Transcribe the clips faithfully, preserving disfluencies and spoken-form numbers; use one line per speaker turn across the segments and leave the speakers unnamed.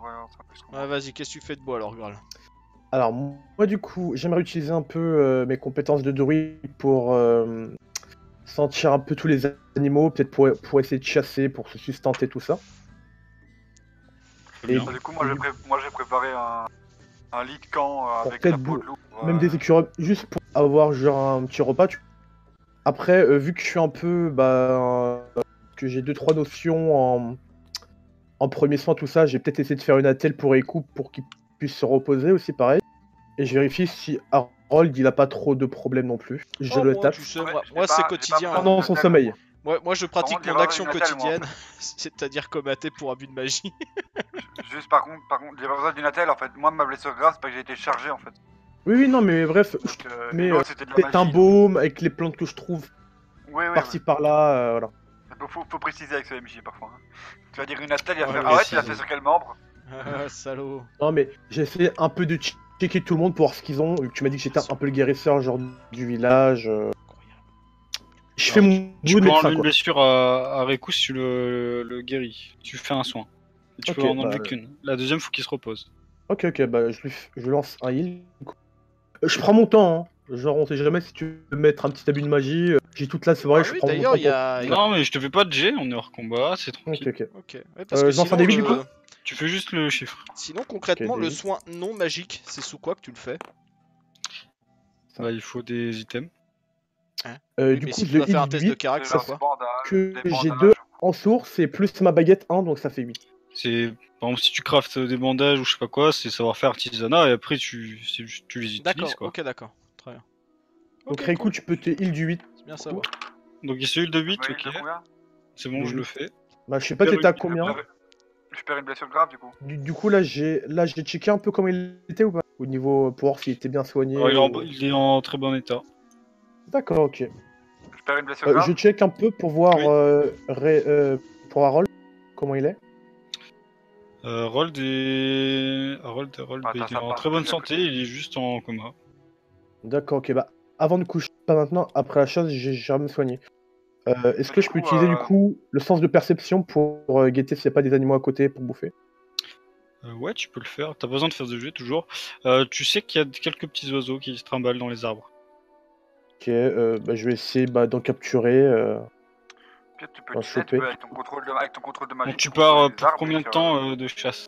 va voir ça plus qu'on
Ouais, vas-y, qu'est-ce que tu fais de beau alors, Graal?
Alors, moi, du coup, j'aimerais utiliser un peu euh, mes compétences de druide pour euh, sentir un peu tous les animaux, peut-être pour, pour essayer de chasser, pour se sustenter, tout ça.
Très bien.
Ah, du coup, moi j'ai pré... moi, j'ai préparé un, un lit de camp euh,
Pour
avec la
peut-être
peau
bou-
de loup.
Même
euh,
des écureuils, juste pour avoir genre un petit repas. tu- Après, euh, vu que je suis un peu, bah, euh, que j'ai deux trois notions en, en premier soin, tout ça, j'ai peut-être essayé de faire une attelle pour Ekou pour qu'il puisse se reposer aussi, pareil. Et je vérifie si Harold il a pas trop de problèmes non plus. Je
Oh,
le
moi,
tape.
tu sais,
Ouais,
moi,
j'ai
moi,
pas-
c'est
j'ai pas
quotidien.
besoin
hein.
Pendant son
attelle,
sommeil.
Moi, moi, je pratique
contre, j'ai
mon
pas
action
besoin d'une attelle, moi, en
quotidienne, c'est-à-dire commater pour abus de magie.
Juste par contre, par contre, j'ai pas besoin d'une attelle en fait. Moi, ma blessure grave, c'est pas que j'ai été chargé en fait.
Oui, oui, non, mais bref, je-
Donc, euh, et
mais euh,
l'autre, c'était de la
peut-être un
magie.
baume avec les plantes que je trouve
Oui, oui,
par-ci
oui.
par-là, euh, voilà.
Faut, faut préciser avec ce M J parfois. hein. Tu vas dire une attelle, il va
Ouais,
faire.
oui,
Ah ouais,
si.
tu l'as fait sur quel membre?
Ah, salaud.
Non, mais j'ai essayé un peu de che- checker tout le monde pour voir ce qu'ils ont. Vu que tu m'as dit que j'étais un peu le guérisseur, genre du village. euh. Je fais
Alors,
mon
Tu
bout de
peux
médecin,
enlever une
quoi.
blessure à, à Riku si tu le, le guéris. Tu fais un soin. Et tu
Ok,
peux en enlever
bah,
qu'une. La deuxième, faut qu'il se repose.
Ok, ok, bah je, lui f- je lance un heal. du coup. Euh, Je prends mon temps, hein. Genre, on sait jamais si tu veux mettre un petit abus de magie. euh, J'ai toute la soirée,
Ah
je
oui,
prends mon
d'ailleurs,
temps
il y a. il y a-
Non, mais je te fais pas de jet, on est hors combat, c'est
pour... Ok,
tranquille.
ok.
Ok, ouais, parce
Euh,
que
je lance un
sinon,
D huit,
le...
du coup
Tu fais juste le chiffre.
sinon, concrètement,
Ok,
le
D huit.
soin non magique, c'est sous quoi que tu le fais?
Bah, il faut des items.
Euh,
Oui,
du
mais
coup,
si tu
le
dois faire un
heal
test de
huit,
carac,
C'est
c'est
leur
quoi?
bandage,
que
des
j'ai
bandages.
deux en source, c'est plus ma baguette un, donc ça fait huit.
C'est par exemple si tu craftes des bandages ou je sais pas quoi, c'est savoir faire artisanat et après tu, c'est juste- tu les utilises
D'accord,
quoi.
ok, d'accord. Très bien.
Donc
Ok,
Reiku,
cool.
tu peux te heal du huit.
C'est bien à savoir.
Donc il y a celui de huit,
Tu
ok.
m'as dit de combien?
C'est bon,
De
je le
huit.
fais.
Bah, je sais pas,
Perds
t'étais à
une-
combien
Je perds- Je perds une blessure grave du coup.
du, du coup, là, j'ai là j'ai checké un peu comment il était ou pas au niveau pour voir s'il était bien soigné.
Alors, il, est en,
ou-
il est en très bon état.
D'accord, ok.
Je perds une blessure
Euh,
grave.
je check un peu pour voir
Oui.
euh, Ray- euh, pour Harold comment il est.
Euh, Rold est. Harold, Harold,
Ah,
bah,
t'as
il est
ça
en
par
très bonne
contre,
santé, il est juste en coma.
D'accord, ok. Bah, avant de coucher, pas maintenant, après la chose, j'ai jamais me soigner. Euh, Est-ce
Mais
que
du
je peux
coup,
utiliser du
euh,
coup le sens de perception pour euh, guetter s'il n'y a pas des animaux à côté pour bouffer?
Euh, ouais, tu peux le faire, t'as pas besoin de faire de jet toujours. Euh, tu sais qu'il y a quelques petits oiseaux qui se trimballent dans les arbres.
Ok, euh, bah, je vais essayer bah, d'en capturer. euh.
peut-être tu peux
T'en
utiliser, tu
choper.
peux avec ton contrôle de, avec ton contrôle de magie.
Donc tu
peux
pars euh,
contrôler les
pour
arbres
combien
et
de
faire,
temps euh, de chasse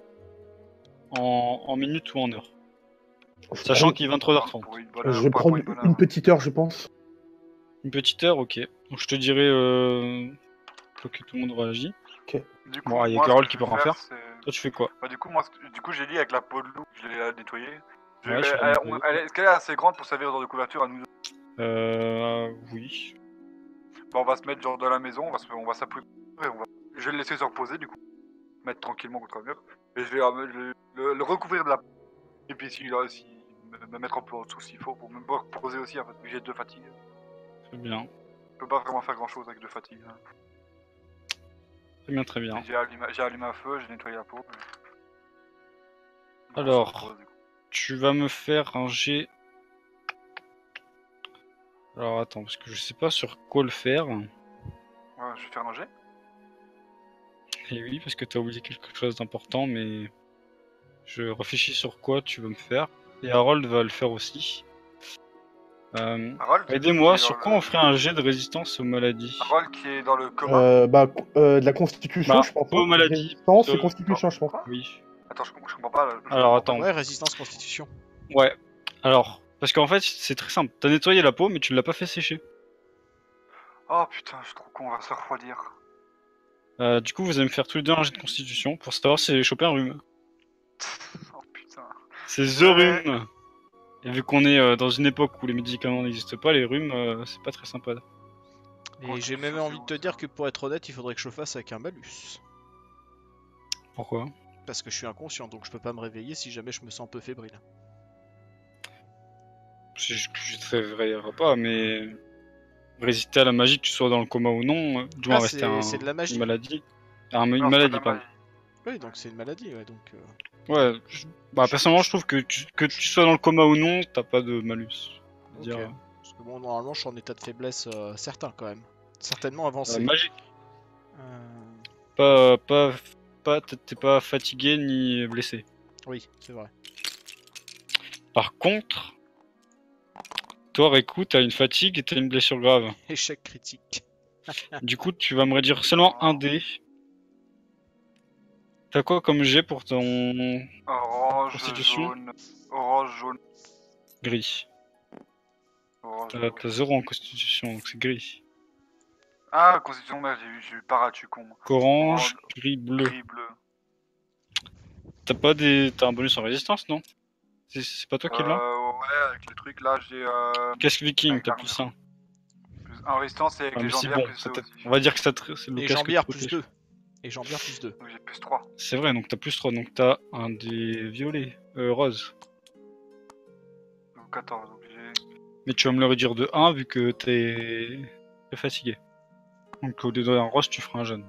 en, en minutes ou en heures?
Je,
Sachant
prends-
qu'il est vingt-trois heures trente.
Pour une bonne
je
heure,
vais
pas
prendre
pour une bonne
une
heure.
petite heure, je pense.
Une petite heure, ok. Donc je te dirai euh... faut que tout le monde réagit.
Du coup,
Bon, il y a
moi, ce
Carole
que
qui
je
peut
vais
en faire.
c'est-
Toi tu fais quoi?
Bah, du coup, moi, ce que- du coup, j'ai dit avec la peau de loup, je l'ai euh, nettoyée. Je-
Ouais, tu
euh,
l'as
elle-
nettoyée.
on- elle est- Est-ce qu'elle est assez grande pour servir genre de couverture à nous?
Euh... Oui.
Bah, on va se mettre genre dans la maison, on va se- on va s'appuyer. et on va- Je vais le laisser se reposer du coup. Mettre tranquillement contre un mur. Et je vais euh, le, le- le recouvrir de la. Et puis si, là, si me, me mettre un peu en dessous s'il faut pour me pouvoir reposer aussi en fait. vu que J'ai deux fatigues.
Très bien.
Je peux pas vraiment faire grand chose avec deux fatigues. hein.
Très bien, très bien.
Et J'ai allumé, j'ai allumé un feu, j'ai nettoyé la peau. Bon,
Alors.
on se repose, du coup.
Tu vas me faire un jet. Alors attends, parce que je sais pas sur quoi le faire.
Ouais, je vais faire un jet.
Et oui, parce que t'as oublié quelque chose d'important, mais je réfléchis sur quoi tu veux me faire. Et Harold va le faire aussi. Euh,
Harold
Aidez-moi,
qui est
sur
dans
quoi
le-
on ferait un jet de résistance aux maladies?
Harold qui est dans le coma.
Euh, bah, euh, de la constitution,
Bah,
je pense.
pas aux
hein.
maladies.
Résistance et
plutôt-
constitution, je pense.
Quoi
Oui.
Attends, je, je comprends pas. Là. Je
Alors,
comprends
attends.
Ouais, résistance constitution.
Ouais. Alors, parce qu'en fait, c'est très simple. T'as nettoyé la peau, mais tu l'as pas fait sécher.
pas. Oh putain, je suis trop con, on va se refroidir.
Euh, du coup, vous allez me faire tous les deux un jet de constitution pour savoir si j'ai chopé un rhume.
Oh putain.
C'est The
Ouais.
Rhume. Et vu qu'on est euh, dans une époque où les médicaments n'existent pas, les rhumes, euh, c'est pas très sympa.
Et j'ai même envie de te dire que pour être honnête, il faudrait que je fasse avec un malus.
Pourquoi?
Parce que je suis inconscient, donc je peux pas me réveiller si jamais je me sens un peu fébrile.
Je, je, je te réveillerai pas, mais résister à la magie, que tu sois dans le coma ou non, euh, du moins
Ah,
rester
c'est
un,
c'est de la magie.
une maladie. Un- une
Non, c'est pas de
maladie,
la
pardon.
magie.
Oui, donc c'est une maladie, ouais, donc... euh,
Ouais, je- bah personnellement, je trouve que tu, que tu sois dans le coma ou non, t'as pas de malus.
Ok.
Dire, euh,
Parce que bon, normalement, je suis en état de faiblesse euh, certain, quand même. Certainement
euh,
avancé.
magique,
Euh,
pas, pas pas, t'es pas fatigué ni blessé.
Oui, c'est vrai.
Par contre, toi, Riku, t'as une fatigue et t'as une blessure grave.
Échec critique.
Du coup, tu vas me réduire seulement un dé. T'as quoi comme jet pour ton
Orange,
Constitution.
jaune, orange, jaune,
gris?
orange.
T'as
jaune.
t'as zéro en constitution, donc c'est gris.
Ah, constitution, merde, j'ai eu, j'ai eu para, tu con.
Orange, gris, bleu.
Gris, bleu.
T'as pas des... T'as un bonus en résistance, non? C'est c'est pas toi qui l'as?
Euh, ouais, avec le truc là, j'ai euh,
Casque viking,
avec
t'as
l'armure.
plus un.
plus un résistance et avec
Ah,
les
mais c'est
jambières
bon,
plus
ça
deux
t'a-
aussi.
on va dire que ça te- c'est le
Et
casque
jambière
te
plus
protège.
deux. Et jambière plus deux.
Donc j'ai plus trois.
C'est vrai, donc t'as plus trois, donc t'as un des violets, euh, rose.
Donc quatorze, donc j'ai...
Mais tu vas me le réduire de un vu que t'es t'es fatigué. Donc au lieu d'un rose, tu feras un jaune.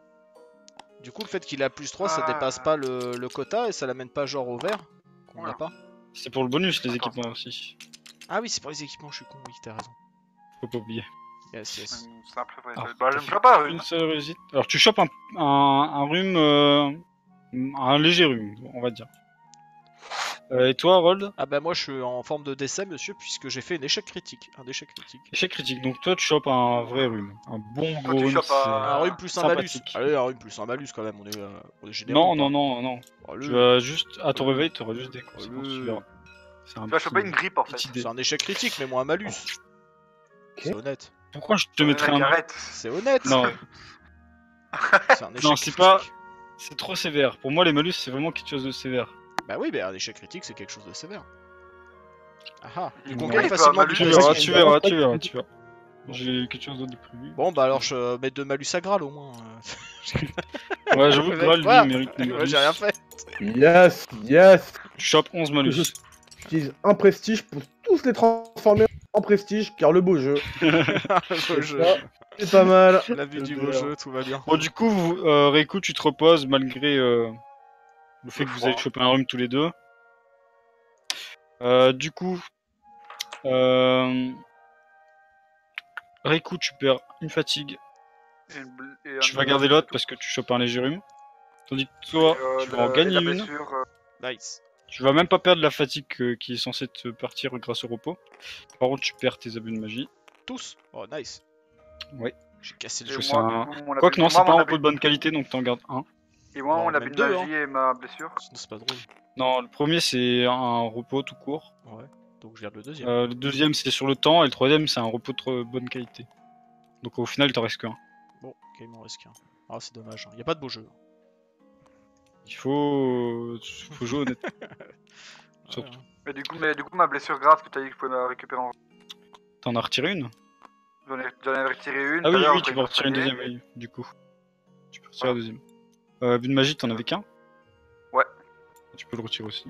Du coup, le fait qu'il a plus trois, ça
Ah.
dépasse pas le, le quota et ça l'amène pas genre au vert qu'on
Ouais.
n'a pas.
C'est pour le bonus, les
Attends,
équipements
ça.
aussi.
Ah oui, c'est pour les équipements, je suis con, oui, t'as raison.
Faut pas oublier.
Yes, yes.
Une simple vraie.
Alors,
Bah,
t'as
je me
fait
fais pas une.
Une seule réussite. Alors tu chopes un, un, un rhume, euh, un léger rhume, on va dire. Euh, et toi, Harold?
Ah bah moi je suis en forme de décès, monsieur, puisque j'ai fait un échec critique. Un échec critique.
Échec critique, donc toi tu chopes un vrai rhume. Un bon
Toi,
gros
tu
rhume,
chopes
c'est
un-
Un rhume plus un malus.
sympathique.
Allez, un rhume plus un malus quand même, on est, euh, on est généreux.
Non,
ou
non,
pas
non, non.
Allez.
Tu vas juste, à ton
Allez.
réveil, tu auras juste des conséquences,
Allez.
tu verras. C'est un
Tu vas
petit-
choper une grippe en fait.
petite idée.
C'est un échec critique, mais moi un malus. C'est honnête.
Pourquoi je te
Ouais,
mettrais
mec,
un...
arrête.
C'est honnête.
Non,
C'est un échec
non, c'est
critique.
pas... C'est trop sévère. Pour moi, les malus, c'est vraiment quelque chose de sévère.
Bah oui, bah un échec critique c'est quelque chose de sévère. Ah ah. Du coup on
Ouais,
gagne
toi,
facilement
malus,
du
Tu
Ouais,
verras,
c'est
tu
une
verras,
bonne
tu verras,
pratique.
tu verras. J'ai quelque chose d'autre de prévu.
Bon bah alors je mets deux malus à Graal au moins.
Ouais, j'avoue que
Mec,
Graal, lui,
quoi
il mérite des
Moi
malus.
j'ai rien fait.
Yes, yes.
Tu chopes onze malus.
Je- J'utilise un prestige pour tous les transformer en prestige, car le beau jeu.
Le beau jeu.
Ça, c'est pas mal.
La vue du beau
D'ailleurs.
jeu, tout va bien.
Bon, du coup, vous, euh, Reiku, tu te reposes malgré euh, le fait
Le
que vous
froid.
avez chopé un rhume tous les deux. Euh, du coup, euh, Reiku, tu perds une fatigue.
Et une bl- et
Tu
un-
vas garder l'autre parce que tu chopes un léger rhume. Tandis que toi,
et, euh,
tu vas en
le-
gagner
et la
une.
blessure, euh,
Nice.
Tu vas même pas perdre la fatigue euh, qui est censée te partir grâce au repos. Par contre, tu perds tes abus de magie.
Tous. Oh nice.
Ouais.
J'ai cassé le
et
jeu.
c'est
moi,
un-
du coup, mon
Quoique
abus-
non,
moi,
c'est pas
mon
un
abus-
repos de bonne qualité, donc t'en gardes un.
Et moi,
Bon,
mon
même
abus de
deux,
magie et ma blessure.
Sinon c'est pas drôle.
Non, le premier c'est un repos tout court.
Ouais. Donc je garde le deuxième.
Euh, le deuxième c'est sur le temps et le troisième c'est un repos de trop bonne qualité. Donc au final il t'en reste qu'un.
Bon, ok, il m'en reste qu'un. Ah c'est dommage. Y a pas de beau jeu.
Il faut, faut jouer honnête. Surtout.
Ouais, hein.
Mais du coup, mais du coup, ma blessure grave que tu as dit que je pouvais la récupérer en.
T'en as retiré une?
J'en ai, j'en ai retiré une.
Ah
tout à
oui,
l'heure,
oui,
après
tu
il
peux
m'a
retirer une
soigné.
deuxième, oui, du coup. Tu peux retirer la deuxième. Euh, but de magie, t'en avais qu'un?
Ouais.
Tu peux le retirer aussi.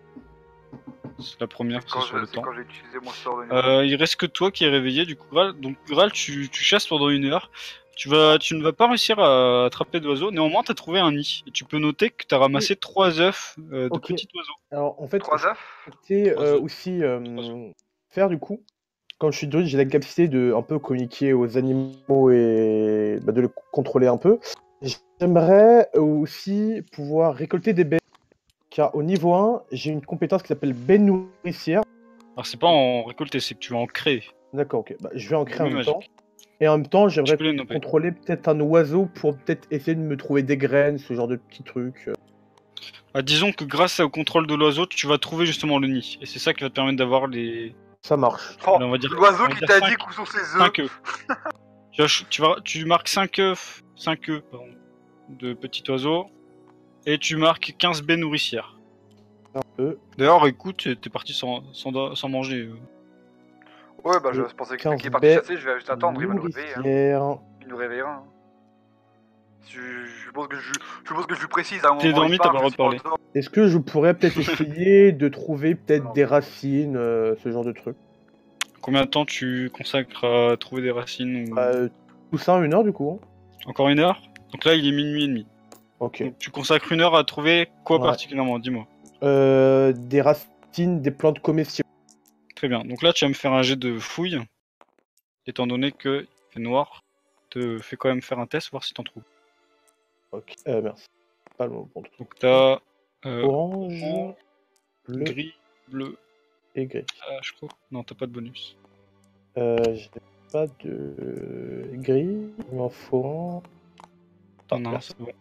C'est la première,
C'est
c'est
quand
sur
je-
le
c'est
temps.
quand j'ai utilisé mon sort de niveau.
Euh, il reste que toi qui est réveillé, du coup, Graal. Donc, Graal, tu, tu chasses pendant une heure. Tu, vas, tu ne vas pas réussir à attraper d'oiseaux. Néanmoins, t'as trouvé un nid. Et tu peux noter que t'as ramassé trois œufs euh, de
Ok.
petits oiseaux.
Alors en fait,
Trois œufs.
c'était
Trois
euh,
œufs.
aussi euh,
Trois œufs.
faire du coup. Quand je suis druide, j'ai la capacité de un peu communiquer aux animaux et bah, de les contrôler un peu. J'aimerais aussi pouvoir récolter des baies. Car au niveau un, j'ai une compétence qui s'appelle baie nourricière.
Alors, c'est pas en récolter, c'est que tu vas en créer.
D'accord, ok. Bah, je vais en créer en
Oui,
même
magique.
temps. Et en même temps,
Tu
j'aimerais
peux les noter.
contrôler peut-être un oiseau pour peut-être essayer de me trouver des graines, ce genre de petits trucs.
Ah, disons que grâce au contrôle de l'oiseau, tu vas trouver justement le nid. Et c'est ça qui va te permettre d'avoir les.
Ça marche.
Oh,
on va dire-
l'oiseau
on va
qui
dire
t'a
cinq.
dit où sont ses œufs.
cinq œufs. tu, vas, tu, vas, tu marques cinq œufs, cinq œufs pardon, de petits oiseaux. Et tu marques quinze baies nourricières.
œufs.
D'ailleurs, écoute, t'es parti sans, sans, sans manger. euh.
Ouais, bah je
Le
pensais que
quinze
qui est parti
baies
chasser, je vais juste attendre, il va nous réveiller. Hein.
nourricières.
Il nous réveillera. Hein. Je, je pense que je, je pense que je lui précise à un moment.
T'es dormi,
il
t'as
parle,
pas le droit de
je suis pas
Est-ce que je pourrais peut-être essayer de trouver peut-être
Non.
des racines, euh, ce genre de trucs?
Combien de temps tu consacres à trouver des racines ou...
Euh, Tout ça en une heure du coup?
Encore une heure. Donc là, il est minuit et demi.
Ok.
Donc tu consacres une heure à trouver quoi
Ouais.
particulièrement, dis-moi.
Euh, des racines, des plantes comestibles.
Très bien. Donc là, tu vas me faire un jet de fouille. Étant donné que il fait noir, te fais quand même faire un test, voir si t'en trouves.
Ok, euh, merci. pas le bon truc.
Donc t'as euh,
Orange,
orange,
bleu
gris, bleu.
et gris.
Ah, je crois. Non, t'as pas de bonus.
Euh, j'ai pas de gris, il m'en faut un. Ah,
non,
merci.
c'est bon.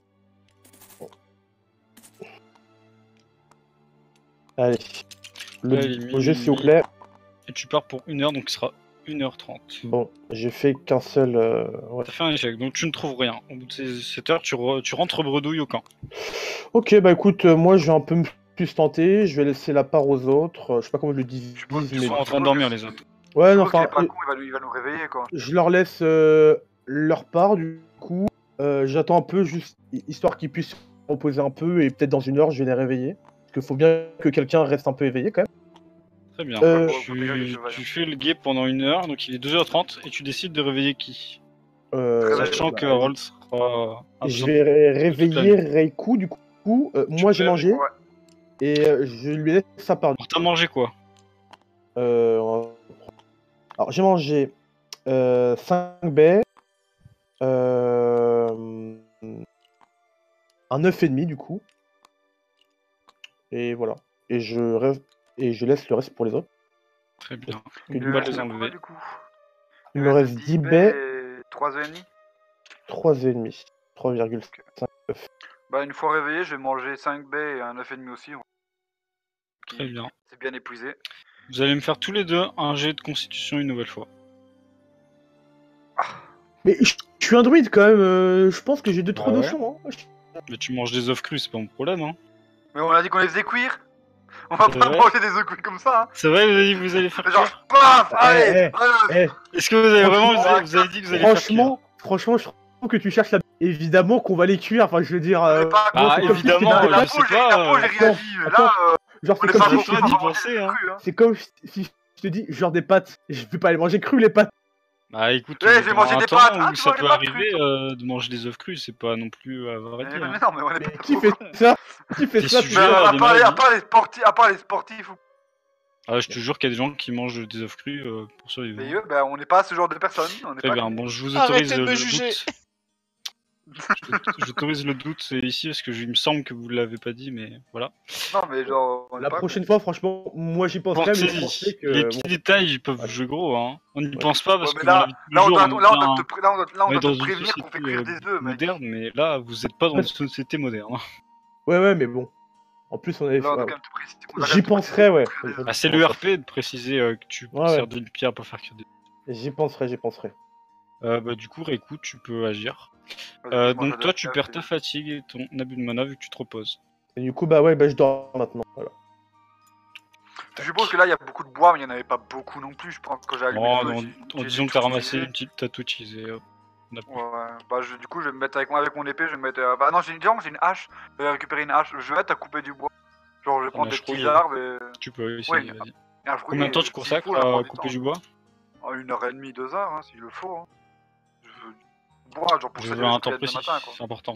Allez, le
Allez,
projet s'il vous
minuit.
plaît.
Et tu pars pour une heure, donc il sera une heure trente.
Bon, j'ai fait qu'un seul. euh, ouais.
T'as fait un échec, donc tu ne trouves rien. Au bout de ces- cette heure, tu, re- tu rentres bredouille au camp.
Ok, bah écoute, euh, moi je vais un peu me plus tenter, je vais laisser la part aux autres. euh, je sais pas comment je le divise,
Je pense qu'ils
Ils
mais.
sont en train de dormir, les autres.
Ouais,
Je
non,
pense qu'il
enfin,
est pas
euh,
con, il va, il va nous réveiller quoi.
je leur laisse euh, leur part du coup. Euh, J'attends un peu, juste hi- histoire qu'ils puissent se reposer un peu, et peut-être dans une heure je vais les réveiller. Parce qu'il faut bien que quelqu'un reste un peu éveillé quand même.
Très bien.
Euh,
pour protéger les
Tu,
chevaux.
tu fais le guet pendant une heure, donc il est deux heures trente, et tu décides de réveiller qui
Euh,
Très
Sachant
bah,
que Harold sera. a
je
besoin
vais ré-
toute la
réveiller
nuit.
Reiku du coup. Euh, moi j'ai
peux
mangé,
Ouais.
et euh, je lui laisse sa part.
Alors, t'as mangé quoi?
Euh, on va- Alors j'ai mangé euh, cinq baies, euh, un œuf et demi du coup, et voilà. Et je, rêve... et je laisse le reste pour les autres.
Très bien.
Que
On
du
va
coup,
les
combien,
enlever.
du coup
il me reste dix baies,
et trois œufs et demi.
trois œufs et demi, trois virgule cinq œufs.
Bah une fois réveillé, je vais manger cinq baies et un œuf et demi aussi.
Très bien.
C'est bien épuisé.
Vous allez me faire tous les deux un jet de constitution une nouvelle fois.
Mais je je suis un druide quand même, euh, je pense que j'ai deux trois
Bah ouais.
notions. Hein. Je-
Mais tu manges des œufs crus, c'est pas mon problème, hein.
Mais on a dit qu'on les faisait cuire. On va
C'est
pas
vrai
manger des œufs cuits comme ça. Hein.
C'est vrai, vous avez dit que vous allez faire
Genre
cuire?
paf,
Eh,
allez.
eh,
allez.
eh,
Est-ce que vous avez vraiment, vous
Franchement,
avez, vous avez dit que vous allez faire cuire?
franchement, franchement, je trouve que tu cherches la. Évidemment qu'on va les cuire, enfin je veux dire.
On
euh,
est pas-
moi,
Ah,
c'est comme si
évidemment,
c'était
euh,
des
la
je
pâtes.
peau,
sais
j'ai
pas,
la peau,
euh,
j'ai rien
attends,
dit. mais
attends.
Là, euh,
Genre
on
c'est
est
comme
pas
si
trop
je te
d'y
dis,
penser, hein.
cru, hein.
c'est comme si je te dis genre des pâtes, je peux pas les manger crues les pâtes.
Bah écoute,
Ouais,
euh,
j'ai
dans
mangé
un
des
temps
pâtes.
où
Ah, tu
ça
manges des
peut
pâtes
arriver
crues.
euh, de manger des œufs crus, c'est pas non plus à vrai
Mais,
dire.
mais
hein.
non, mais on est
Mais
pas
qui
trop
fait
con.
ça? Qui fait
T'es
ça?
sujet
Mais
putain
à
à
des
part, les, à,
maladies.
part les sportifs, à part les sportifs, ou-
Ah, je te jure qu'il y a des gens qui mangent des œufs crus euh, pour survivre.
mais eux, ben, on n'est pas ce genre de personnes. On n'est
Très
pas
bien,
cons.
bon, je vous
Arrêtez
autorise
de
euh,
me
le
juger.
doute. Je- J'autorise le doute euh, ici parce que je- il me semble que vous l'avez pas dit, mais voilà.
Non, mais genre, on est
La
pas
prochaine fois, franchement, moi j'y penserai, mais je
Pensez-y.
pensais que.
Les
bon,
petits détails ils peuvent
Ouais.
jouer gros, hein. On n'y
Ouais.
pense pas parce
Ouais, mais
que dans la
là,
vie de tous les
là, on
jours,
doit,
on est
là, on
bien-
doit te, pré- là, on doit, là, on
on est
doit
dans
te
une
prévenir qu'on fait
société
cuire
euh,
des œufs, mec.
moderne, mais là, vous êtes pas dans une société moderne. hein.
Ouais, ouais, mais bon. En plus, on avait.
Là, on doit
ouais.
quand même te préciser. on doit quand
J'y
même te
penserai,
préciser
ouais.
qu'on cuire des œufs.
Ah, c'est le R P de préciser euh, que tu
Ouais,
sers
ouais.
d'une pierre pour faire cuire des.
J'y penserai, j'y penserai.
Euh, bah, du coup, Reiku, tu peux agir.
Vas-y,
Euh,
mange
donc,
de
toi,
la
tu
cave
perds
et-
ta fatigue et ton abus de mana vu que tu te reposes.
Et du coup, bah ouais, bah je dors maintenant. Voilà.
Je suppose que là, il y a beaucoup de bois, mais il n'y en avait pas beaucoup non plus. Je pense que quand j'ai allumé
Oh,
le feu,
non,
j'ai-
en
j'ai
disons que
tout
t'as ramassé
utilisé.
une petite, t'as tout utilisé. hop. On a plus.
Ouais, ouais. Bah, je- du coup, je vais me mettre avec, moi, avec mon épée, je vais me mettre. euh, Bah, non, j'ai disons que j'ai une hache. Je vais récupérer une hache. Je vais mettre à couper du bois. Genre, je vais prendre des
hache
petits
rouillée.
arbres et.
Tu peux essayer,
Ouais,
vas-y.
et un rouillé,
Combien de temps tu
s'il
consacres
faut, la plupart
à
du
couper
temps.
du bois?
Oh, une heure et demie, deux heures, hein, s'il le faut. Hein. Je veux du bois, genre pour
Je
ça
veux un
jusqu'à
temps
demain
précis,
matin, quoi.
c'est important.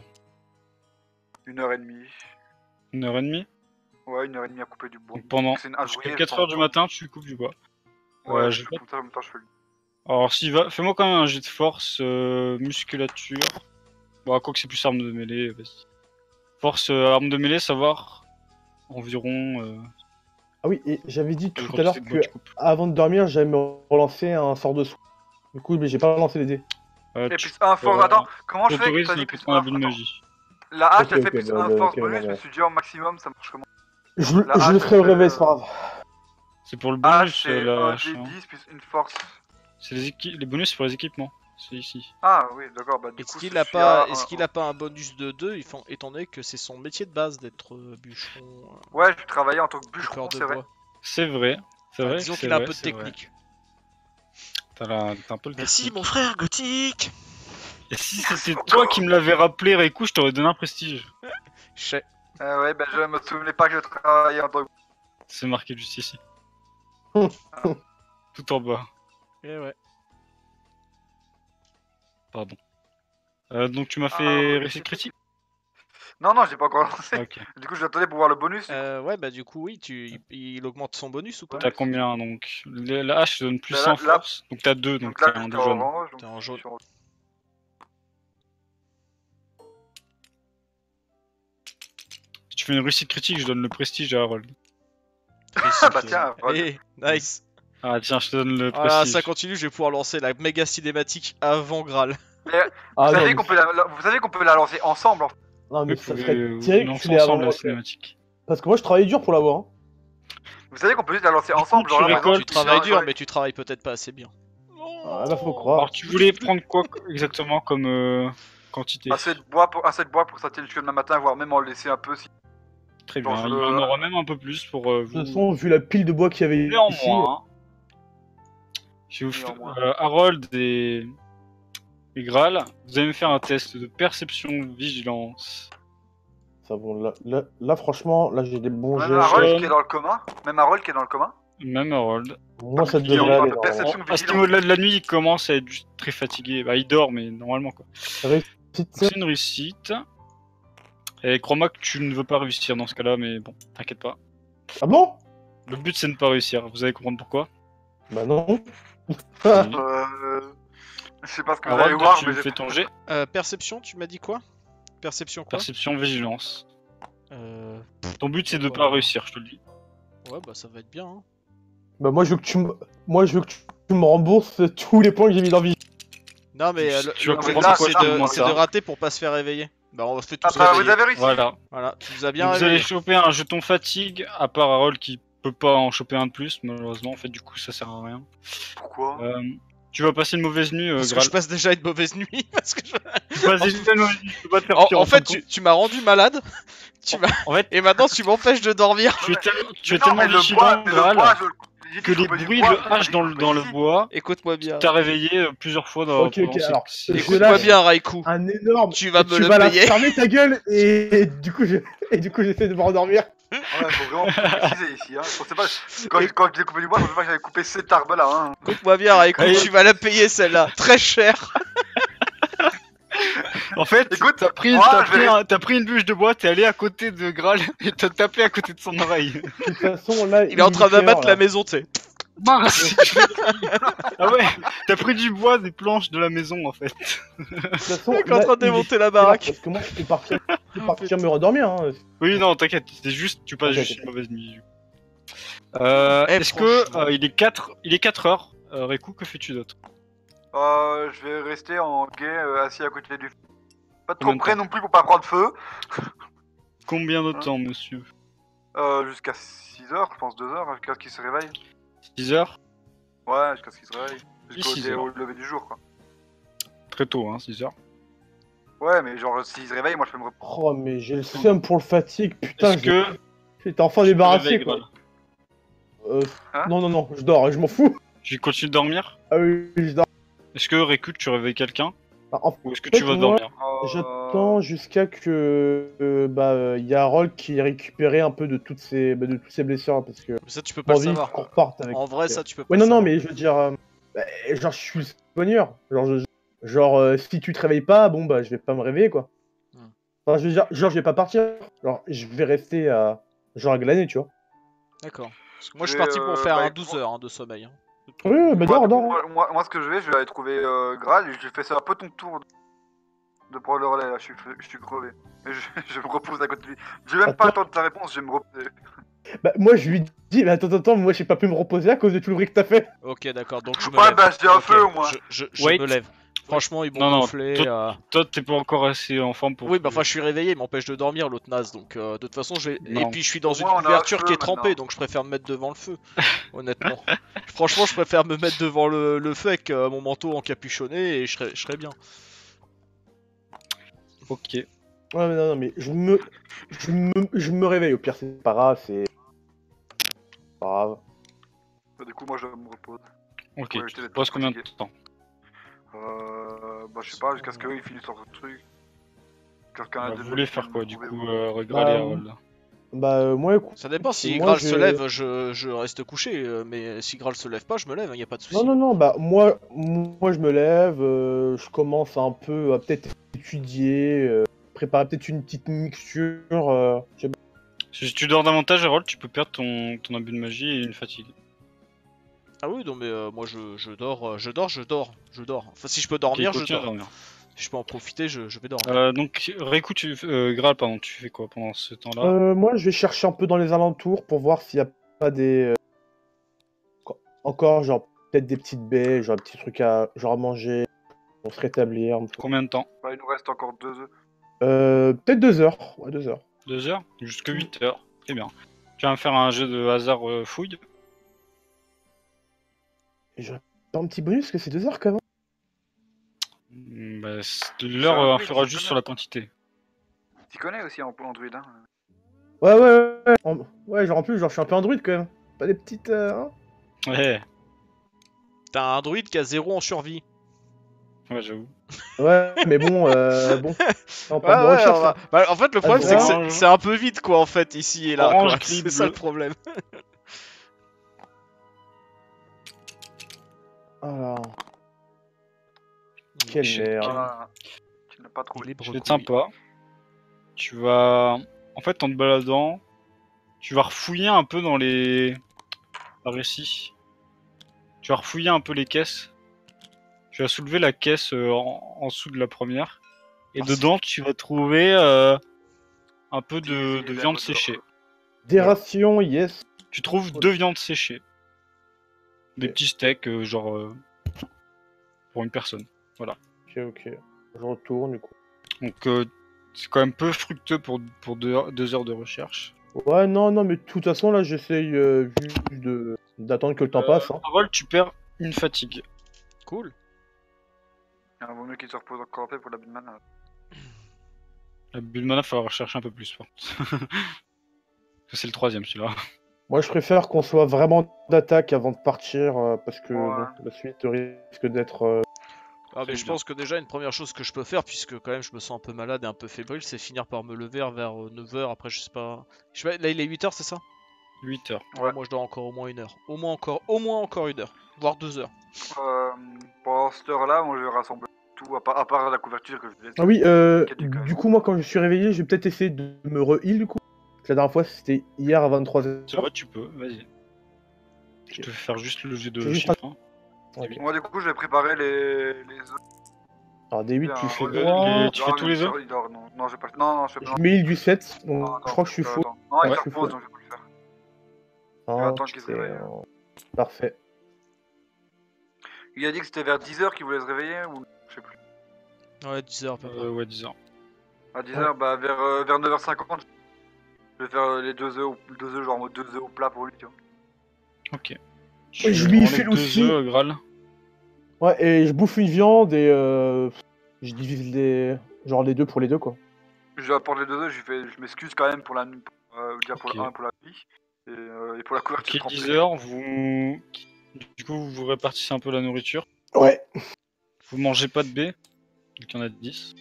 Une heure et demie.
Une heure et demie?
Ouais, une heure et demie à couper du bois.
Donc pendant
C'est une hache
jusqu'à
rouillée,
quatre
je
heures du
pense.
matin, tu coupes du bois.
Ouais,
Euh,
je
j'ai
fais
pas-
comme ça, en même temps, je fais le.
Alors, s'il va, fais-moi quand même un jet de force, euh, musculature. Bon, quoi que c'est plus arme de mêlée, vas-y. Force, euh, arme de mêlée, savoir environ. Euh,
Ah oui, et j'avais dit
quelle
tout à l'heure
quantité de bois
que
tu coupes.
avant de dormir, j'allais me relancer un sort de soin. Du coup, mais j'ai pas relancé les dés.
Euh,
Et
tu
puis un force.
euh,
Attends, comment je fais
t'autorises
Vas-y,
de
plus
ton
un.
abus de
Attends.
magie.
La hache,
Ok,
elle fait
ok,
plus
bah,
un
bah,
force
ok,
bonus,
bah,
mais
bah.
si tu dis en maximum, ça marche comment
Je,
La
je le
hache,
ferai au
elle
réveil,
fait,
c'est pas grave.
C'est pour le
Hache,
bonus,
c'est
euh, la
un
hache,
D
hein.
dix plus une force.
C'est les, équi- les bonus, c'est pour les équipements. C'est ici.
Ah oui, d'accord, bah du
Est-ce
coup.
qu'il
je
a
suis
pas,
à
est-ce
un-
qu'il a pas un bonus de deux, étant donné que c'est son métier de base d'être euh, bûcheron, euh,
Ouais, je travaillais en tant que
coupeur
bûcheron,
de
c'est vrai.
bois.
C'est vrai. C'est
Enfin,
vrai.
disons
c'est
qu'il a un
vrai,
peu de
c'est vrai.
technique.
T'as la- t'as un peu le
Merci
technique.
mon frère gothique.
Et si c'était toi qui me l'avais rappelé, Reiku, je t'aurais donné un prestige.
Je sais.
Euh, ouais, bah je me souvenais pas que je travaillais en tant que.
C'est marqué juste ici.
Hum.
Tout en bas.
Eh ouais.
Pardon. Euh, donc tu m'as
Ah,
fait
oui,
réussite
c'est-
critique.
Non, non, j'ai pas encore lancé.
Ok.
Du coup, j'attendais pour voir le bonus.
Euh, ouais, bah du coup, oui, tu, il, il augmente son bonus ou pas?
T'as combien donc? Le- La hache te donne plus
Bah,
cent
là- là-
force. Donc t'as deux, donc
Donc là,
t'as un
j'étais
de
en
jaune.
orange. donc
T'es en
je
jaune.
suis en-
tu fais une réussite critique, je donne le prestige à Harold.
Ah bah tiens,
Allez, nice.
Ah tiens, je te donne le
Voilà,
prestige.
ça continue, je vais pouvoir lancer la méga cinématique avant Graal.
Mais,
Ah,
vous,
non,
savez
mais-
qu'on peut la, la- vous savez qu'on peut la lancer ensemble en fait.
Non, mais
Vous
ça
pouvez
serait
euh,
terrible que
lancer
tu l'aies avant
ensemble la
moi.
cinématique.
Parce que moi, je travaille dur pour l'avoir. Hein.
Vous savez qu'on peut juste la lancer ensemble,
tu
genre là, par
récoltes,
exemple,
Tu travailles
genre,
dur,
genre,
mais tu travailles peut-être pas assez bien.
Ah, bah, faut croire.
Alors tu voulais prendre quoi exactement comme euh, quantité?
assez de bois pour assez de bois pour s'atteler jusque demain matin, voire même en laisser un peu si.
Très bien,
Genre,
il
je-
y en aura même un peu plus pour euh,
De
vous.
toute façon, vu la pile de bois qu'il y avait ici.
Néanmoins, je vais vous faire
Néanmoins.
euh, Harold et... et Graal, vous allez me faire un test de perception vigilance.
Ça bon, là, là, là, franchement, là j'ai des bons
Même
jets.
Harold
Jaune.
qui est dans le coma. Même Harold qui est dans le coma.
Même Harold.
Moi, ça
Il
devrait
en
aller.
parle de
normalement.
perception.
Bon, à ce niveau-là de la nuit, il commence à être juste très fatigué. Bah, il dort, mais normalement quoi.
Réussite,
Donc, c'est une réussite. Et crois-moi que tu ne veux pas réussir dans ce cas-là, mais bon, t'inquiète pas.
Ah bon?
Le but c'est de ne pas réussir, vous allez comprendre pourquoi.
Bah non.
Euh... Je sais pas ce que vous allez
Harold,
voir,
tu
mais
me
j'ai-
fais ton jet.
Euh, perception, tu m'as dit quoi? Perception quoi?
Perception vigilance.
Euh...
Ton but c'est de pas réussir, je te le dis.
Ouais, bah ça va être bien. Hein.
Bah moi, je veux que tu me, moi, je veux que tu me rembourses tous les points que j'ai mis dans vie.
Non, mais
Tu-
euh, le,
tu vas
le
comprendre
principe,
pourquoi
c'est
je te
de,
demande
c'est
ça.
de rater pour pas se faire réveiller. Bah, on fait
Ah
tous
bah
réveiller.
vous avez réussi.
Voilà.
Voilà, tu nous as bien
Donc, vous allez
réveillé.
choper un jeton fatigue, à part Harold qui peut pas en choper un de plus, malheureusement, en fait, du coup, ça sert à rien.
Pourquoi
Euh, tu vas passer une mauvaise nuit, euh,
Parce que
Graal.
je passe déjà une mauvaise nuit. Parce que je-
Tu passes déjà une mauvaise nuit, tu peux pas te faire
en,
pire
en
en
fait,
fin de
tu, tu m'as rendu malade. Tu m'as...
En fait,
Et maintenant, tu m'empêches de dormir.
tu es, tel- tu es
Non, mais
tellement
le
vigilant,
bois, mais le
Graal,
bois, je- j'ai dit
que les
couper du
bruits
bois,
de
j'ai pas
hache
dit
dans le,
couper
dans le
ici.
bois
Écoute-moi bien.
t'as réveillé euh, plusieurs fois dans
Ok,
pendant
ok,
ces-
alors,
ces-
je
Écoute-moi
lâche.
bien, Raikou.
Un énorme.
Tu vas
et
me
tu
le
vas
payer.
la fermer ta gueule et du coup, je... et du coup, j'essaie de me rendormir.
Ouais, faut vraiment préciser ici. Hein. Je pensais pas... Quand, quand j'ai coupé du bois, je pensais pas que j'avais coupé cet arbre là. Hein.
Écoute-moi bien, Raikou.
Allez.
Tu vas la payer celle-là. Très cher.
En fait,
Écoute,
t'as pris,
moi,
t'as
je
pris,
vais-
un- t'as pris une bûche de bois, t'es allé à côté de Graal et t'as tapé à côté de son oreille.
De toute façon, là.
Il est en train
clair,
d'abattre
là.
la maison, tu sais.
Mince. Ah ouais, t'as pris du bois, des planches de la maison en fait.
De toute façon,
Il est en
là,
train de
il est
démonter la
clair,
baraque.
Parce que moi, je peux partir, je peux partir me rendormir. Hein.
Oui, non, t'inquiète, c'est juste, tu passes
Ok,
juste
ok.
une mauvaise nuit. Euh,
Eh,
Est-ce que
franchement.
euh, il est quatre, il est quatre heures. Euh, Reku, que fais-tu d'autre?
Euh, je vais rester en guet euh, assis à côté du feu. Pas trop
Combien de
près
temps
non plus pour pas prendre feu.
Combien de
Hein
temps, monsieur?
Euh, jusqu'à six heures, je pense deux heures, jusqu'à ce qu'il se réveille.
six heures?
Ouais, jusqu'à ce qu'il se réveille.
Et
Jusqu'au
six
dé-
heures.
au lever du jour, quoi.
Très tôt, hein, six heures.
Ouais, mais genre, s'il se réveille, moi je peux me reprendre.
Oh, mais j'ai le seum pour le fatigue. Putain,
Est-ce que
j'étais enfin
tu te
débarrassé
réveilles,
quoi.
Graal
Euh,
Hein
non, non, non, je dors, je m'en fous.
Tu continues de dormir?
Ah oui, je dors.
Est-ce que Reku, tu réveilles quelqu'un?
Ah, en
Ou est-ce que
fait,
tu vas
moi,
dormir?
Euh,
J'attends jusqu'à que euh, bah euh, y a Harold qui ait récupéré un peu de toutes ses bah, de toutes ses blessures hein, parce que
Mais ça, tu peux
j'ai
pas le
envie
savoir.
qu'on reparte avec.
En vrai, ça, tu peux pas
Ouais
le
non non
savoir.
mais je veux dire euh, bah, genre je suis le soigneur genre je- genre euh, si tu te réveilles pas bon bah je vais pas me réveiller quoi.
Hmm.
Enfin je veux dire genre je vais pas partir genre je vais rester à genre à glaner tu vois.
D'accord. Parce que moi, je suis
Mais,
parti pour
euh,
faire
bah,
un
écoute,
douze heures hein, de sommeil. hein.
Oui oui, bah
moi,
dors
du coup,
dors.
moi, moi, moi, ce que je vais, je vais aller trouver euh, Graal et je fais ça un peu ton tour de, de prendre le relais là, je suis, je suis crevé. Et je, je me repose à côté de lui. J'ai même pas
Attends.
le temps de ta réponse, je vais me reposer.
Bah moi je lui dis mais attends attends attends, moi j'ai pas pu me reposer à cause de tout le bruit que t'as fait.
Ok, d'accord. Donc, je me
Ouais,
lève.
bah j'ai un
Ok,
feu au moins.
Je, je, je
Wait.
me lève. Franchement, ils m'ont
Non, non,
gonflé.
toi-
euh,
Toi, t'es pas encore assez en forme pour.
Oui, bah enfin, je suis réveillé, il m'empêche de dormir, l'autre naze. Donc, euh, de toute façon, je vais. Et
Non.
puis, je suis dans
Au
une
moins, on a un
couverture
feu
qui est trempée,
maintenant.
donc je préfère me mettre devant le feu. Honnêtement. Franchement, je préfère me mettre devant le, le feu avec euh, mon manteau encapuchonné et je serais, je serais bien.
Ok.
Ouais mais non non mais je me je me je me réveille au pire c'est pas grave c'est pas grave.
Bah, du coup, moi je me repose.
Ok.
Ouais,
tu
je te laisse
te passes combien de
fatigué.
temps?
Euh. Bah, je sais pas, jusqu'à ce qu'ils finissent leur truc. Quelqu'un
Bah,
de
Vous voulez faire quoi du
trouver-
coup, euh, Regraal et
Bah,
Harold?
Bah euh, moi écoute.
Ça dépend, si
Moi,
Graal
je-
se lève, je, je reste couché. euh, Mais si Graal se lève pas, je me lève, y a pas de souci.
Non, non, non, bah moi, moi je me lève, euh, je commence un peu à peut-être étudier, euh, préparer peut-être une petite mixture. euh, je sais pas.
Si tu dors davantage, Harold, tu peux perdre ton, ton abus de magie et une fatigue.
Ah oui, non, mais euh, moi je, je dors, euh, je dors, je dors, je dors. Enfin, si je peux dormir,
Ok,
je
continue à
dors.
dormir.
Si je peux en profiter, je, je vais dormir.
Euh, donc, Riku, tu, euh, Graal, pardon, tu fais quoi pendant ce temps-là?
Euh, moi, je vais chercher un peu dans les alentours pour voir s'il n'y a pas des... euh, Encore, genre, peut-être des petites baies, genre, des petits trucs à, genre, à manger, pour se rétablir. un peu.
Combien de temps?
Bah, il nous reste encore deux œufs.
Euh, peut-être deux heures. Ouais, deux heures.
Deux heures? Jusque huit heures. Très bien. Tu vas me faire un jeu de hasard euh, fouille.
Et j'aurais pas un petit bonus, parce que c'est deux heures quand même.
Mm, Bah, c'est- l'heure
Ça,
euh,
oui,
influera
tu
juste
connais.
sur la quantité.
Tu connais aussi en Android, hein.
Ouais, ouais, ouais. Ouais, en... ouais, genre, en plus, genre, je suis un peu Android quand même. Pas des petites... euh, hein
Ouais,
T'as un druide qui a zéro en survie.
ouais, j'avoue.
Ouais, mais bon, euh, bon. On
Ouais,
parle de
ouais,
recherche,
on va-
hein.
bah, en fait, le problème, c'est que c'est-
Orange.
c'est un peu vite, quoi, en fait, ici et là,
Orange,
quoi.
gris,
C'est ça le
bleu.
problème.
Alors... Quelle
Shit.
merde.
Voilà. Tu n'as pas trouvé.
Il est
C'est
brecouille.
sympa. Tu vas... En fait, en te baladant, tu vas refouiller un peu dans les... Par ici. Tu vas refouiller un peu les caisses. Tu vas soulever la caisse euh, en, en dessous de la première. Et
Ah,
dedans, tu vas trouver euh, un peu
Des-
de,
des
de viande
lingots d'or.
séchée.
Des rations, yes.
Tu trouves deux viandes séchées. Des
Ok.
petits steaks, euh, genre... euh, pour une personne.
Ok, ok. Je retourne, du coup.
Donc, euh, c'est quand même peu fructueux pour, pour deux, heures- deux heures de recherche.
Ouais, non, non, mais de toute façon, là, j'essaye euh, juste de... d'attendre que le temps
Euh,
passe. Hein.
Parole, tu perds une fatigue.
Cool.
Il vaut mieux qu'il se repose encore un peu pour la Bulman.
La bulle de mana, il falloir rechercher un peu plus. Par contre. Parce que c'est le troisième celui-là.
Moi, je préfère qu'on soit vraiment d'attaque avant de partir, euh, parce que
Ouais.
bon, la suite risque d'être... euh,
Ah, mais
Très
je
bien.
pense que déjà, une première chose que je peux faire, puisque quand même je me sens un peu malade et un peu fébrile, c'est finir par me lever vers neuf heures. Après, je sais pas. Je sais pas, là, il est huit heures, c'est ça?
huit heures.
Ouais, moi je dois encore au moins une heure. Au moins encore, au moins encore une heure. Voire deux heures.
Euh, pendant cette heure-là, moi je vais rassembler tout, à part, à part la couverture que je laisse.
Ah oui, euh,
Quel du cas.
du coup, moi, quand je suis réveillé, je vais peut-être essayer de me re-heal, du coup. Parce que la dernière fois, c'était hier à vingt-trois heures.
C'est vrai, tu peux, vas-y. Je te fais faire juste le jet de
C'est juste
chiffre. hein.
Ok.
Moi du coup, je vais préparer les, les œufs.
Alors, des huit,
Bien,
tu fais
ouais,
quoi
les- tu fais tous les œufs
Il dort, non, non, je vais pas. Non, non, je fais
Je
pas.
mets heal du sept, donc
Non,
je
attends,
crois que je suis
euh,
faux.
attends. Non, il
Ouais,
se
je suis
repose,
faux.
donc je vais pas le faire.
Ah,
attendre qu'il se
c'est,
réveille.
euh, Parfait.
Il a dit que c'était vers dix heures qu'il voulait se réveiller ou je sais plus.
Ouais, dix heures à peu près.
Euh, ouais, dix heures.
À dix heures, bah vers, euh, vers neuf heures cinquante, je vais faire euh, les deux œufs, au- deux œufs genre en mode deux œufs au plat pour lui, tu vois.
Ok.
Ouais, je lui
enlèves
file
deux
aussi.
œufs, euh, Graal.
Ouais, et je bouffe une viande et euh, je divise les... genre les deux pour les deux, quoi.
Je lui apporte les deux œufs, je, lui fais- je m'excuse quand même pour la nuit, euh, déjà pour
Ok.
le un pour la nuit, et, euh, et pour la couverture
Ok,
trempée.
dix heures, vous... Du coup, vous répartissez un peu la nourriture.
Ouais.
Vous mangez pas de baies. Donc il y en a dix.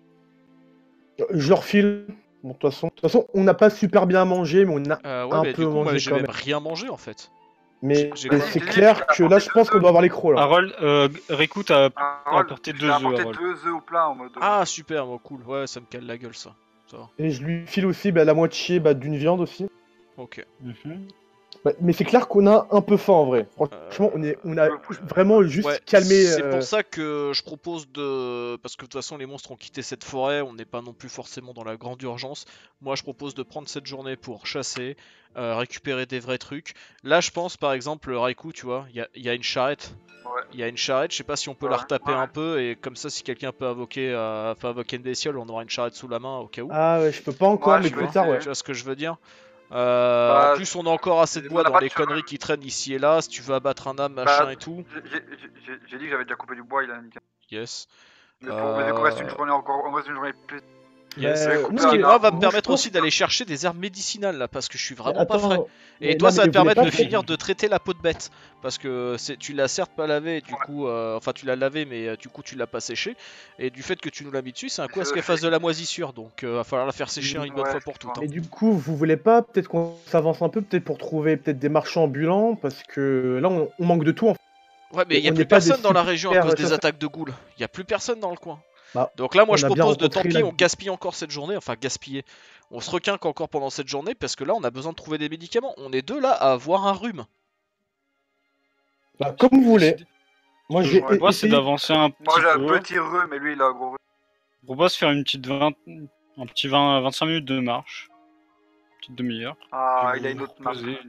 Je leur file. Bon, de toute façon, de toute façon, on n'a pas super bien mangé, mais on a
Euh, ouais,
un
mais
peu
du coup, moi
mangé
j'ai
quand
même
même.
rien mangé en fait.
Mais
j'ai-
mais
j'ai-
c'est
j'ai-
clair
j'ai
que là, je
apporté
pense
deux
qu'on doit avoir les crocs, là.
Harold, euh, Riku, t'as
Ah,
t'as
Harold,
apporté
je
deux
t'ai
œufs,
apporté
Harold.
deux œufs au plat en mode. euh,
Ah, super, bon, cool. Ouais, ça me cale la gueule ça. Ça va.
Et je lui file aussi bah, la moitié bah, d'une viande aussi.
Ok.
Mhm.
Ouais, mais c'est clair qu'on a un peu faim en vrai. Franchement, on, est, on a vraiment juste
Ouais,
calmé.
c'est
euh,
pour ça que je propose de. Parce que de toute façon, les monstres ont quitté cette forêt, on n'est pas non plus forcément dans la grande urgence. Moi, je propose de prendre cette journée pour chasser, euh, récupérer des vrais trucs. Là, je pense par exemple, Raikou, tu vois, il y a, il y a une charrette.
Ouais.
Il y a une charrette, je sais pas si on peut la
Ouais,
retaper
ouais.
un peu, et comme ça, si quelqu'un peut invoquer, euh, peut invoquer une bestiole, on aura une charrette sous la main au cas où.
Ah ouais, je peux pas encore,
Ouais,
mais
je
plus
peux
tard, ouais.
essayer.
Tu vois ce que je veux dire? Euh,
Bah,
en plus, on a encore assez de
on
bois
a
dans
pas
les
de cheval.
conneries qui traînent ici et là. Si tu veux abattre un âme, machin
Bah,
et tout,
J'ai- J'ai j'ai- j'ai dit que j'avais déjà coupé du bois, il a indiqué.
yes.
Mais, pour, mais vu qu'on reste une
Euh,
journée encore, on reste une journée plus.
Yes.
Bah,
Bah,
couper
Ce qui
un
moi va
arbre,
me
moi,
permettre
je pense
aussi d'aller chercher des herbes médicinales là parce que je suis
Mais
vraiment pas frais.
attends,
Et
mais
toi
là,
ça va
mais
te
vous voulez
permettre
pas
de
peut-être-
finir de traiter la peau de bête parce que c'est tu l'as certes pas lavé et du coup euh, enfin tu l'as lavé mais euh, du coup tu l'as pas séché et du fait que tu nous l'as mis dessus c'est un coup à ce
Je
qu'elle fasse de la moisissure donc euh, va falloir la faire sécher une bonne
Ouais,
fois pour toutes. hein.
Et du coup, vous voulez pas peut-être qu'on s'avance un peu, peut-être pour trouver peut-être des marchands ambulants, parce que là, on, on manque de tout. En fait.
Ouais mais
Et
il y a
on
plus
n'est pas des
personne dans la
super
région à cause des
chasseurs.
attaques de ghouls. Il y a plus personne dans le coin.
Bah,
Donc là moi
on
je
a bien
propose de tant
rencontré
pis
la-
on gaspille encore cette journée enfin gaspiller. On se requinque encore pendant cette journée parce que là on a besoin de trouver des médicaments. On est deux là à avoir un rhume.
Bah, comme vous voulez.
Décidez.
Moi,
Ce que
j'ai
je propose, c'est
essayé-
d'avancer un
Moi
petit
j'ai un
peu.
petit reux, mais lui il a un gros reux.
Je propose de faire une petite vingt, un petit vingt, vingt-cinq minutes de marche. Une petite demi-heure.
Ah,
Puis
il a
vous
une
vous
autre map.
reposez.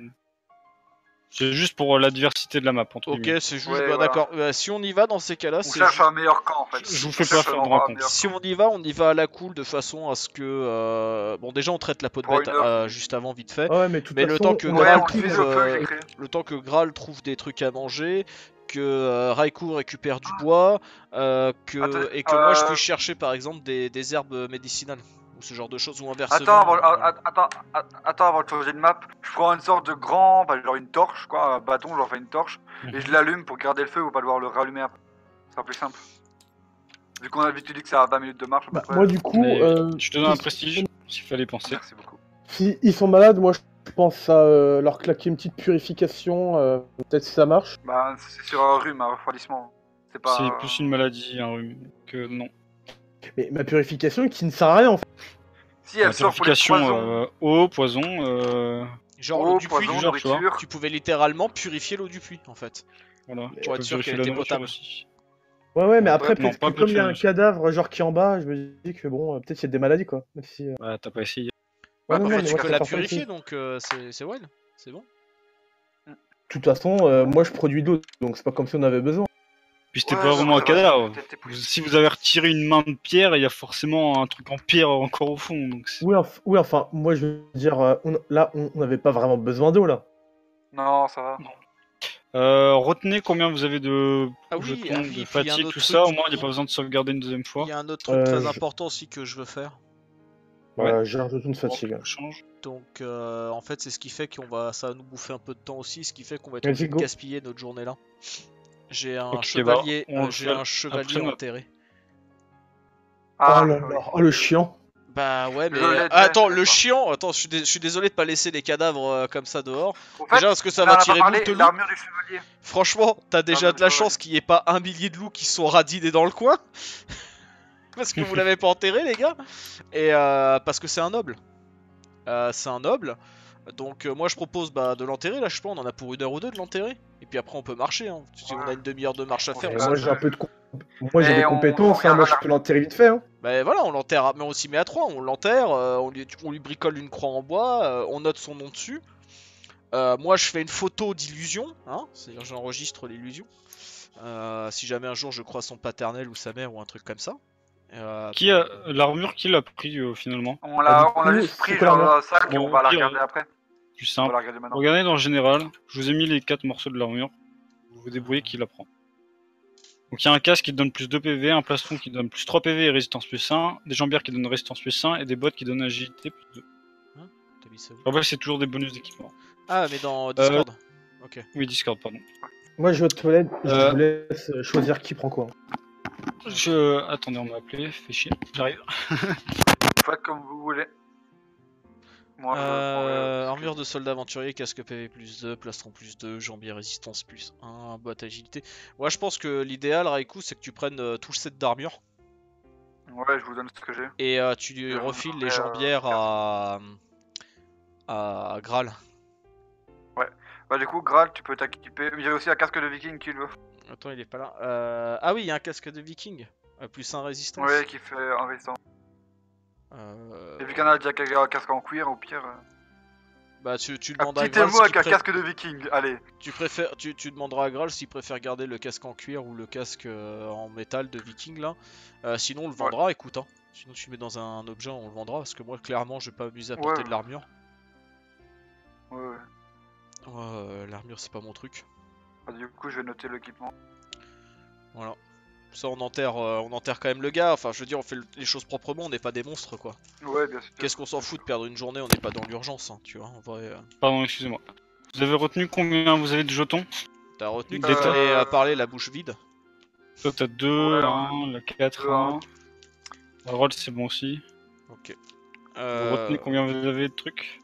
C'est juste pour la diversité de la map, entre
Ok,
guillemets.
c'est juste,
Ouais,
bah
voilà.
d'accord. Bah, si on y va dans ces cas-là,
On
c'est
cherche
ju-
un meilleur camp en fait.
Je- je vous
On
fais
cherche
pas
un
de
endroit
rencontre.
meilleur
si
camp.
on y va, on y va à la cool de façon à ce que euh, bon déjà on traite la peau de
Pour
bête
une heure,
euh,
c'est-
juste avant vite fait.
Ouais, mais de toute
Mais le
façon,
temps que
on
Ouais,
Graal
on
trouve,
suit le feu que
euh,
j'ai créé.
le temps que Graal trouve des trucs à manger, que euh, Raikou récupère du bois, euh, que
Attends,
et que moi je
euh,
puisse chercher par exemple des, des herbes médicinales ou ce genre de choses ou inversement.
Attends, avant,
euh,
a-
voilà.
a- attends, a- attends, avant de changer de map, je prends une sorte de grand, bah, genre une torche, quoi, un bâton, j'en fais une torche, et je l'allume pour garder le feu ou pas devoir le rallumer après. Ce sera plus simple. Vu qu'on a l'habitude dit que c'est à vingt minutes de marche à peu
bah,
près.
moi, du coup,
Mais
euh,
je te donne un
si-
prestige, s'il fallait penser.
Merci beaucoup.
si ils sont malades, moi, je pense à euh, leur claquer une petite purification. euh, Peut-être si ça marche.
Bah, c'est sur un rhume, un refroidissement. C'est pas.
C'est plus une maladie, un rhume, que non.
Mais ma purification qui ne sert à rien en fait.
Si elle
La
sort pour les
purification,
poisons,
euh, eau, poison, euh,
Genre l'eau
eau,
du puits.
poison,
genre, tu vois.
nourriture.
Tu pouvais littéralement purifier l'eau du puits en fait.
voilà.
Pour
Tu
être
peux
sûr qu'elle
vérifier la
était
nourriture
potable.
aussi.
Ouais, ouais, mais
Ouais,
après,
non,
peut-être
pas
que comme il y a un
purifier,
cadavre genre qui est en bas, je me dis que bon, euh, peut-être il y a des maladies quoi. Même si, euh,
Bah, t'as pas essayé.
Ouais,
Ouais,
non,
en
non,
fait,
mais
Tu
moi,
peux
je
la
préfère pas
purifier
essayer.
donc euh, c'est c'est well, c'est bon.
De toute façon, euh, moi je produis de l'eau, donc c'est pas comme si on avait besoin.
Puis c'était
Ouais,
pas
non,
vraiment un
ça va,
cadavre.
t'es- t'es
Vous-
plus-
Si vous avez retiré une main de pierre, il y a forcément un truc en pierre encore au fond. Donc c'est-
Oui, enf- oui, enfin, moi je veux dire, euh, on- là, on on n'avait pas vraiment besoin d'eau là.
Non, ça va.
Euh, retenez combien vous avez de
Ah oui,
jetons,
ah oui,
de
et puis il y a un
fatigue,
autre
tout
truc.
ça. Au moins, il n'y a pas besoin de sauvegarder une deuxième
Il
fois.
y a un autre truc
Euh,
très
je-
important aussi que je veux faire.
Ouais.
Euh, j'ai un jeton de fatigue.
On change.
Donc euh, en fait c'est ce qui fait qu'on va ça va nous bouffer un peu de temps aussi, ce qui fait qu'on va être
Vas-y,
obligé de
go.
gaspiller notre journée là. J'ai un
Ok,
chevalier,
bah, on
euh,
le
j'ai
fait
un chevalier
après notre-
enterré.
Ah,
oh là
oui.
là, oh le chiant.
Bah ouais, mais
Je l'ai
euh,
déjà,
ah, attends,
je
le
sais pas.
chiant, attends, je suis, dé- je suis désolé de pas laisser des cadavres euh, comme ça dehors.
En fait,
Déjà parce que ça
on
va
en a pas
tirer
parlé,
moult loups.
l'armure du chevalier.
Franchement, t'as déjà
mais
de la
ça,
chance
ouais.
qu'il n'y ait pas un millier de loups qui sont radinés dans le coin. Parce que vous l'avez pas enterré, les gars. Et euh, parce que c'est un noble. Euh, c'est un noble. Donc euh, moi je propose bah, de l'enterrer, là je sais pas, on en a pour une heure ou deux de l'enterrer. Et puis après on peut marcher, hein. Si on a une demi-heure de marche à faire,
Et
on
Ah,
moi
s'en
j'ai un
fout.
peu de com- moi j'ai
Et
des
on-
compétences,
on
hein, moi je
regarde
peux l'enterrer vite fait. Hein.
Bah voilà, on l'enterre, mais on s'y met à trois, on l'enterre, euh, on, lui, on lui bricole une croix en bois, euh, on note son nom dessus. Euh, moi je fais une photo d'illusion, hein, c'est-à-dire j'enregistre l'illusion. Euh, si jamais un jour je croise son paternel ou sa mère ou un truc comme ça. Euh,
Qui a l'armure qui l'a pris euh, finalement?
On
Ah,
l'a
du
on a
coup,
juste pris
c'est quoi
genre
l'armure
un sac et
Bon,
on va
au
la
pire,
regarder
euh,
après.
Plus
On va
simple.
la regarder maintenant.
Regardez dans le général, je vous ai mis les quatre morceaux de l'armure. Vous vous débrouillez qui la prend. Donc il y a un casque qui donne plus deux P V, un plastron qui donne plus trois P V et résistance plus un, des jambières qui donnent résistance plus un et des bottes qui donnent agilité plus deux.
t'as mis ça où
En fait, c'est toujours des bonus d'équipement.
Ah mais dans Discord. Ok.
Oui, Discord, pardon.
Moi je vais aux toilettes, je
Euh.
vous laisse euh, choisir qui prend quoi.
Je... Attendez, on m'a appelé, fait chier, j'arrive.
Faites comme vous voulez. Moi, je
Euh,
prendrai, euh,
armure de soldat aventurier, casque P V plus deux, plastron plus deux, jambier résistance plus un, boîte agilité. Moi je pense que l'idéal Raikou c'est que tu prennes euh, tout le set d'armure
Ouais, je vous donne ce que j'ai.
et euh, tu lui
Je vous
refiles les
donnerai, euh,
jambières à... à Graal.
Bah, du coup, Graal, tu peux t'équiper. Il y a aussi un casque de viking qui le.
Attends, il est pas là. Euh... Ah oui, il y a un casque de viking. Euh, plus un résistance.
Ouais, qui fait un résistant.
Euh...
Et vu qu'il y en a déjà qui a un casque en cuir, au pire. euh,
Bah tu, tu
Un
demandes à
petit
Graal
émo
ce
avec
qu'il
un
pré-
casque de viking, allez.
tu préfères tu, tu demanderas à Graal s'il préfère garder le casque en cuir ou le casque euh, en métal de viking là. Euh, sinon on le vendra, écoute hein. Sinon tu le mets dans un objet, on le vendra parce que moi clairement je vais pas m'amuser à porter
Ouais.
de l'armure.
Ouais, ouais.
Euh, l'armure c'est pas mon truc.
Ah, du coup, je vais noter l'équipement.
Voilà. Ça on enterre euh, on enterre quand même le gars, enfin je veux dire on fait le- les choses proprement, on n'est pas des monstres quoi.
Ouais, bien sûr.
Qu'est-ce qu'on s'en fout de perdre une journée, on n'est pas dans l'urgence hein, tu vois, en vrai. euh.
Pardon, excusez-moi. Vous avez retenu combien vous avez de jetons?
T'as retenu que
Euh,
tu fallait euh, parler la bouche vide.
Toi, t'as deux,
Ouais,
un, la quatre,
deux,
un.
un.
La roll, c'est bon aussi.
Ok.
Vous
Euh...
retenez combien vous avez de trucs?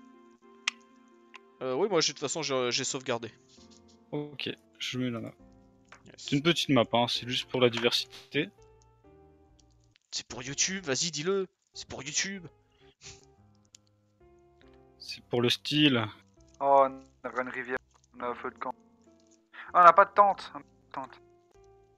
euh, oui moi j'ai- de toute façon j'ai j'ai sauvegardé.
Ok, je mets là.
Yes.
C'est une petite map, hein, c'est juste pour la diversité.
C'est pour YouTube, vas-y dis-le. C'est pour YouTube.
C'est pour le style.
Oh, on a une rivière. On a un feu de camp. Ah, on a pas de tente. On a pas de tente.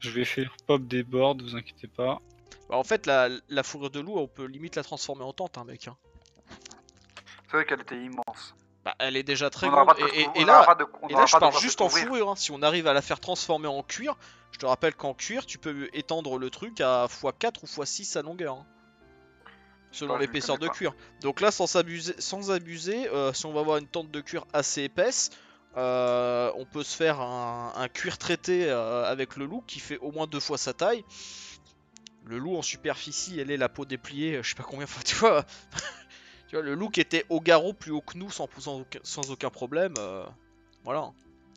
Je vais faire pop des boards, vous inquiétez pas.
Bah, en fait, la, la fourrure de loup, on peut limite la transformer en tente, hein, mec. Hein.
C'est vrai qu'elle était immense.
Bah, elle est déjà très
On n'aura
grande.
pas de
Et, et-
cou-
et
on n'aura
là,
pas de- on
et
n'aura
là, je
pas de
parle
quoi
juste
se
en
couvrir.
fourrure. Hein. Si on arrive à la faire transformer en cuir, je te rappelle qu'en cuir, tu peux étendre le truc à fois quatre ou fois six sa longueur. Hein, selon
Ouais, je m'y
l'épaisseur de
connais pas.
cuir. Donc là, sans abuser, sans abuser euh, si on va avoir une tente de cuir assez épaisse, euh, on peut se faire un, un cuir traité euh, avec le loup qui fait au moins deux fois sa taille. Le loup en superficie, elle est la peau dépliée, euh, je sais pas combien, enfin tu vois. Tu vois, le loup qui était au garrot plus haut que nous sans, sans, aucun, sans aucun problème. Euh, voilà.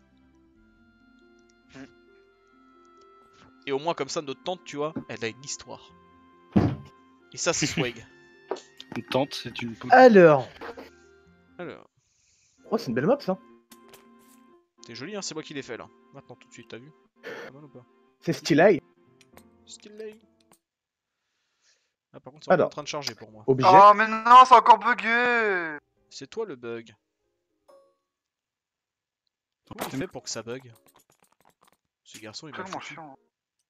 Mm.
Et au moins comme ça, notre tente, tu vois, elle a une histoire. Et ça, c'est swag.
Une tente, c'est une poule.
Alors.
Alors,
Oh, c'est une belle map ça.
c'est joli, hein, c'est moi qui l'ai fait là. Maintenant, tout de suite, t'as vu? Pas mal ou pas?
C'est stylé.
Stylé. Ah, par contre, c'est encore
Alors.
en train de charger pour moi.
Objet.
Oh mais non, c'est encore bugué.
C'est toi le bug. Comment il fait pour que ça bug? Ce garçon, il
C'est
m'a
tellement
foutu.
chiant.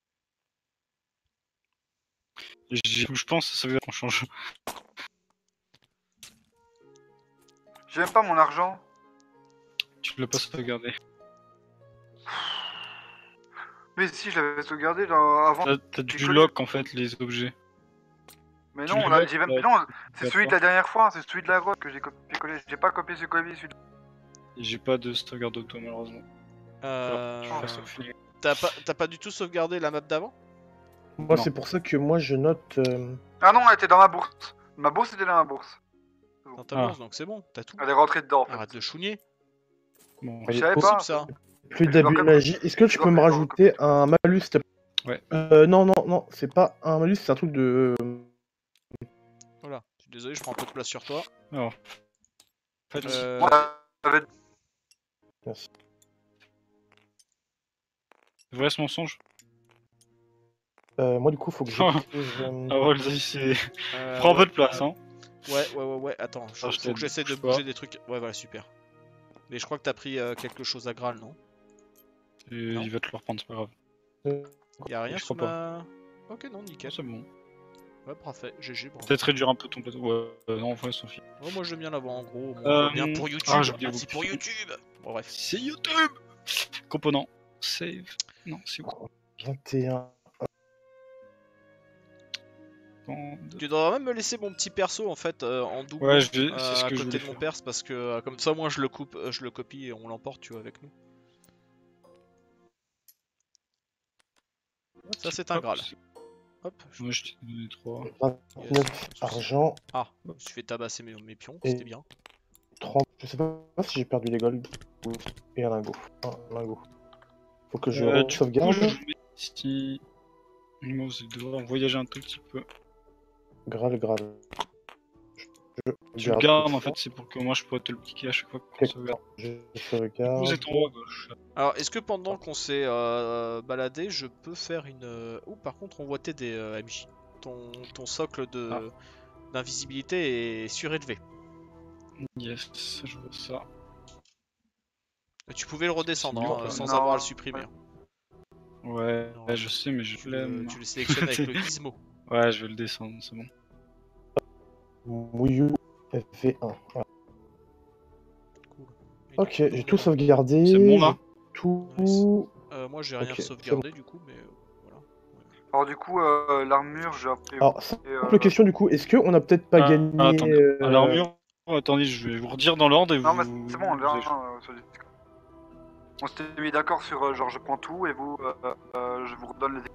J'ai- Je pense que ça veut dire qu'on change.
J'ai même pas mon argent.
Tu l'as pas sauvegardé.
Mais si, je l'avais sauvegardé là, avant.
T'as t'as
tu
dû
connais-
lock en fait les objets.
Mais
tu
non,
l'as,
là, j'ai même.
euh,
Non, c'est
t'as
celui de
pas.
la dernière fois, c'est celui de la grotte que j'ai copié-collé. J'ai pas copié ce colis, celui de...
Et J'ai pas de sauvegarde auto malheureusement.
Euh...
Je fasse au feeling.
T'as pas, t'as pas du tout sauvegardé la map d'avant?
Moi,
Non.
c'est pour ça que moi je note. euh,
Ah non, elle était dans ma bourse. Ma bourse était dans ma bourse.
Dans ta
Ah.
bourse, donc c'est bon, t'as tout.
Elle est rentrée dedans en fait.
Arrête de chouigner.
Bon,
Je
Allez,
savais
oh,
pas.
ça.
Plus
Je dois
d'abus de
quand même-
magie. Est-ce que tu
je
peux
dois
me
quand même
rajouter un malus s'il te plaît?
Ouais.
Euh, non, non, non, c'est pas un malus, c'est un truc de.
Voilà, je suis désolé, je prends un peu de place sur toi.
alors. En fait,
Euh...
Moi, j'avais-
Merci.
c'est vrai ce mensonge.
Euh, moi, du coup, faut que j'écrive. euh,
Ah ouais, vas-y, c'est.
euh,
Prends un
ouais.
peu de place, hein.
Ouais, ouais, ouais, ouais, attends, je-
Alors, je
faut
t'aide,
que j'essaie de
bouge
bouger
pas.
des trucs. Ouais, voilà, super. Mais je crois que t'as pris euh, quelque chose à Graal, non?
Et
Non.
il va te le reprendre, c'est pas grave.
Y'a rien
Je
sous
crois
ma... Ok, non, nickel.
C'est bon.
Ouais, parfait, G G, bravo.
Peut-être réduire un peu ton plateau. Ouais, euh, non, en vrai, son fil.
Ouais, moi j'aime bien l'avoir en gros, moi,
Euh,
bien pour YouTube,
ah, j'ai oublié
merci
vos
pour
petits-
YouTube. Bon bref.
C'est YouTube. Component. Save. Non, c'est où
vingt et un.
Tu devrais même me laisser mon petit perso en fait euh, en double
Ouais, je vais-
euh,
c'est ce
à
que je
côté
voulais
de mon
faire.
perse parce que euh, comme ça moi je le coupe, euh, je le copie et on l'emporte tu vois avec nous. Ça c'est un
Hop,
Graal.
c'est-
Hop. Je...
Moi, je t'ai donné trois.
vingt-neuf argent,
Ah, je me suis fait tabasser mes, mes pions,
Et-
c'était bien.
trente. Je sais pas si j'ai perdu les gold. ou- Et un lingot. Un lingot. Faut que je
Euh, du
sauvegarde.
coup, je mets ici. Moi, vous allez devoir voyager un tout petit peu.
Graal, Graal. Je,
Tu le gardes en fait, c'est pour que moi je pourrais te le piquer à chaque fois qu'on sauvegarde.
Je
Vous
sauvegarde.
êtes en haut à gauche.
Alors est-ce que pendant qu'on s'est euh, baladé je peux faire une... euh, Oh par contre on voit tes des euh, M J. Ton, ton socle de
Ah.
d'invisibilité est surélevé.
Yes, je vois ça.
Tu pouvais le redescendre
C'est mieux,
hein,
quoi.
sans
Non.
avoir à le supprimer. hein.
Ouais,
Non,
ouais, je sais, mais je
Tu le,
l'aime.
tu le sélectionnes avec le gizmo.
Ouais, je vais le descendre, c'est bon.
Mouillou F V un. Ouais.
Cool. Et
Ok,
du coup,
j'ai
donc,
tout
euh,
sauvegardé.
C'est bon, là
j'ai Tout.
Nice. euh, moi j'ai rien
Ok, c'est
sauvegardé du coup mais euh, voilà.
Alors du coup, euh, l'armure, j'ai appris...
Alors, simple
et, euh,
question du coup, est-ce qu'on a peut-être pas
Ah,
gagné.
ah, attendez.
euh,
À l'armure, attendez, je vais vous redire dans l'ordre et
Non
vous.
mais c'est bon, on
vous
verra
allez-
euh, sur le Discord. On s'était mis d'accord sur euh, genre je prends tout et vous, euh, euh, euh, je vous redonne les...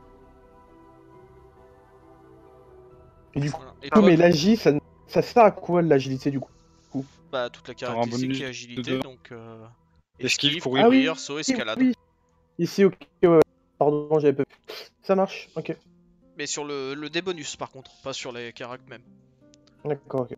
Et du coup,
Voilà. Et
Ah,
toi,
mais l'agi, ça, ça sert à quoi l'agilité du coup?
bah toute la
T'auras un
caractéristique
bonus
qui est
de
agilité
deux.
donc euh,
Esquive,
esquive,
courir.
courir, saut, escalade.
Oui. Ici, ok, ouais, ouais. Pardon, j'avais pas vu. Ça marche, ok.
Mais sur le, le débonus par contre, pas sur les caracs même.
D'accord, ok.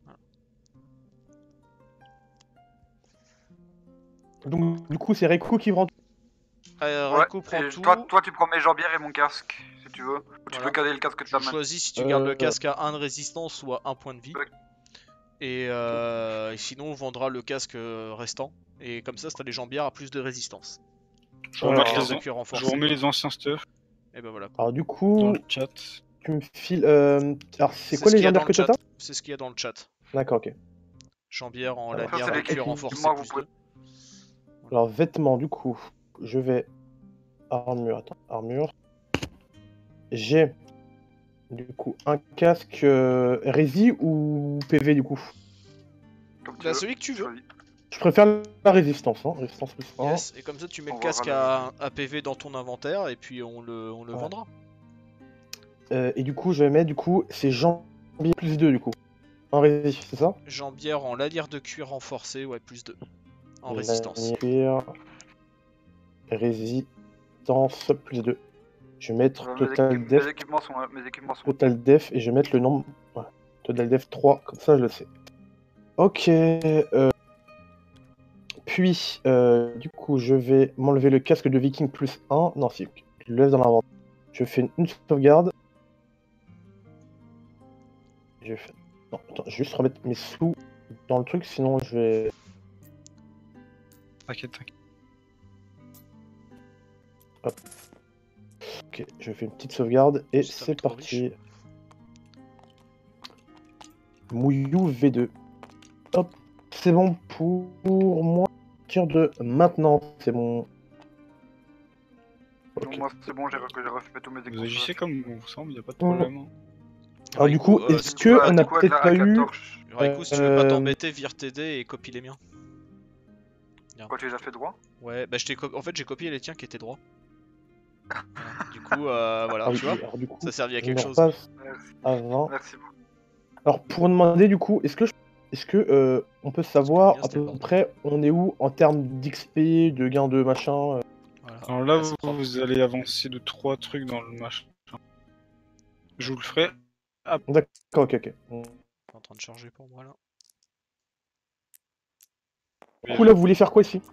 Donc, du coup, c'est Reiko qui prend.
Euh,
Ouais,
Reiko prend
et
tout.
toi, toi tu prends mes jambières et mon casque, si tu veux. Ou tu
Voilà.
peux caler le casque de
Tu
ta main.
choisis si tu
Euh,
gardes le
euh.
casque à un de résistance ou à un point de vie.
Ouais.
Et, euh, et sinon on vendra le casque euh, restant. Et comme ça, si t'as les jambières à plus de résistance.
Je remets
Alors,
les,
de
an-
cuir
je
renforcé.
remets les anciens stuff.
Et ben voilà.
Alors du
Dans
coup,
le chat.
tu me files... euh, Alors c'est
C'est
quoi
ce
les
qu'il y a dans
légendaires
le
que
chat.
t'as?
C'est ce qu'il y a dans le chat.
D'accord, ok.
Chambière en
Alors,
Ça,
lanière
c'est
de
les
cuir
équipements
renforcé
que vous
plus
pouvez-
deux.
Alors vêtements du coup, je vais... Armure, attends, armure. J'ai du coup un casque euh, Rési ou P V du coup?
Comme tu
Bah
veux.
celui que tu veux.
Choisis.
Je préfère la résistance, hein. Résistance plus un.
Yes, et comme ça tu mets
On
le casque
verra
à, à P V dans ton inventaire et puis on le, on le
Ouais.
vendra.
Euh, et du coup, je vais mettre du coup, c'est jambier plus deux du coup. En résistance, c'est ça?
Jambière en lanière de cuir renforcé, ouais, plus deux. En résistance.
Lanière, résistance plus deux. Je vais mettre
Euh, mes,
total
équip-
def,
mes équipements sont, mes équipements sont.
total def et je vais mettre le nombre. Ouais. Total def trois, comme ça je le sais. Ok. euh, Puis, euh, du coup, je vais m'enlever le casque de viking plus un. Non, si, je le laisse dans l'inventaire. Je fais une, une sauvegarde. Je fais... Non, attends, je vais juste remettre mes sous dans le truc, sinon je vais...
T'inquiète, t'inquiète.
Ok, je fais une petite sauvegarde et
C'est un
c'est
peu trop
parti. Mouillou V deux. Hop, c'est bon pour moi. À partir de maintenant, c'est bon.
Non,
Ok.
moi c'est bon, j'ai re- j'ai refait tous mes
Vous
équipements.
agissez comme vous semble, y a pas de
Oh.
problème. hein.
Alors du coup,
euh,
est-ce
si tu
que
veux-
on a peut-être pas eu...
Raikou, si tu veux pas
Euh,
t'embêter, vire T D et copie les miens.
Quoi, tu les as fait droit?
Ouais, bah je t'ai co- en fait j'ai copié les tiens qui étaient droits. Voilà. Du coup, euh, voilà,
ah oui,
tu vois,
alors du coup,
ça servait à
je
quelque
me
chose.
repasse
Merci.
à vingt.
Merci beaucoup.
Alors pour demander du coup, est-ce que je... est-ce que euh, on peut savoir
bien,
à
c'était le
peu
bordel.
près on est où en termes d'X P, de gain de machin euh,
Voilà.
Alors là,
c'est
vous,
propre.
vous allez avancer de trois trucs dans le machin. Je vous le ferai.
D'accord, ok, ok.
C'est en train de charger pour moi là.
Du coup là, vous voulez faire quoi ici?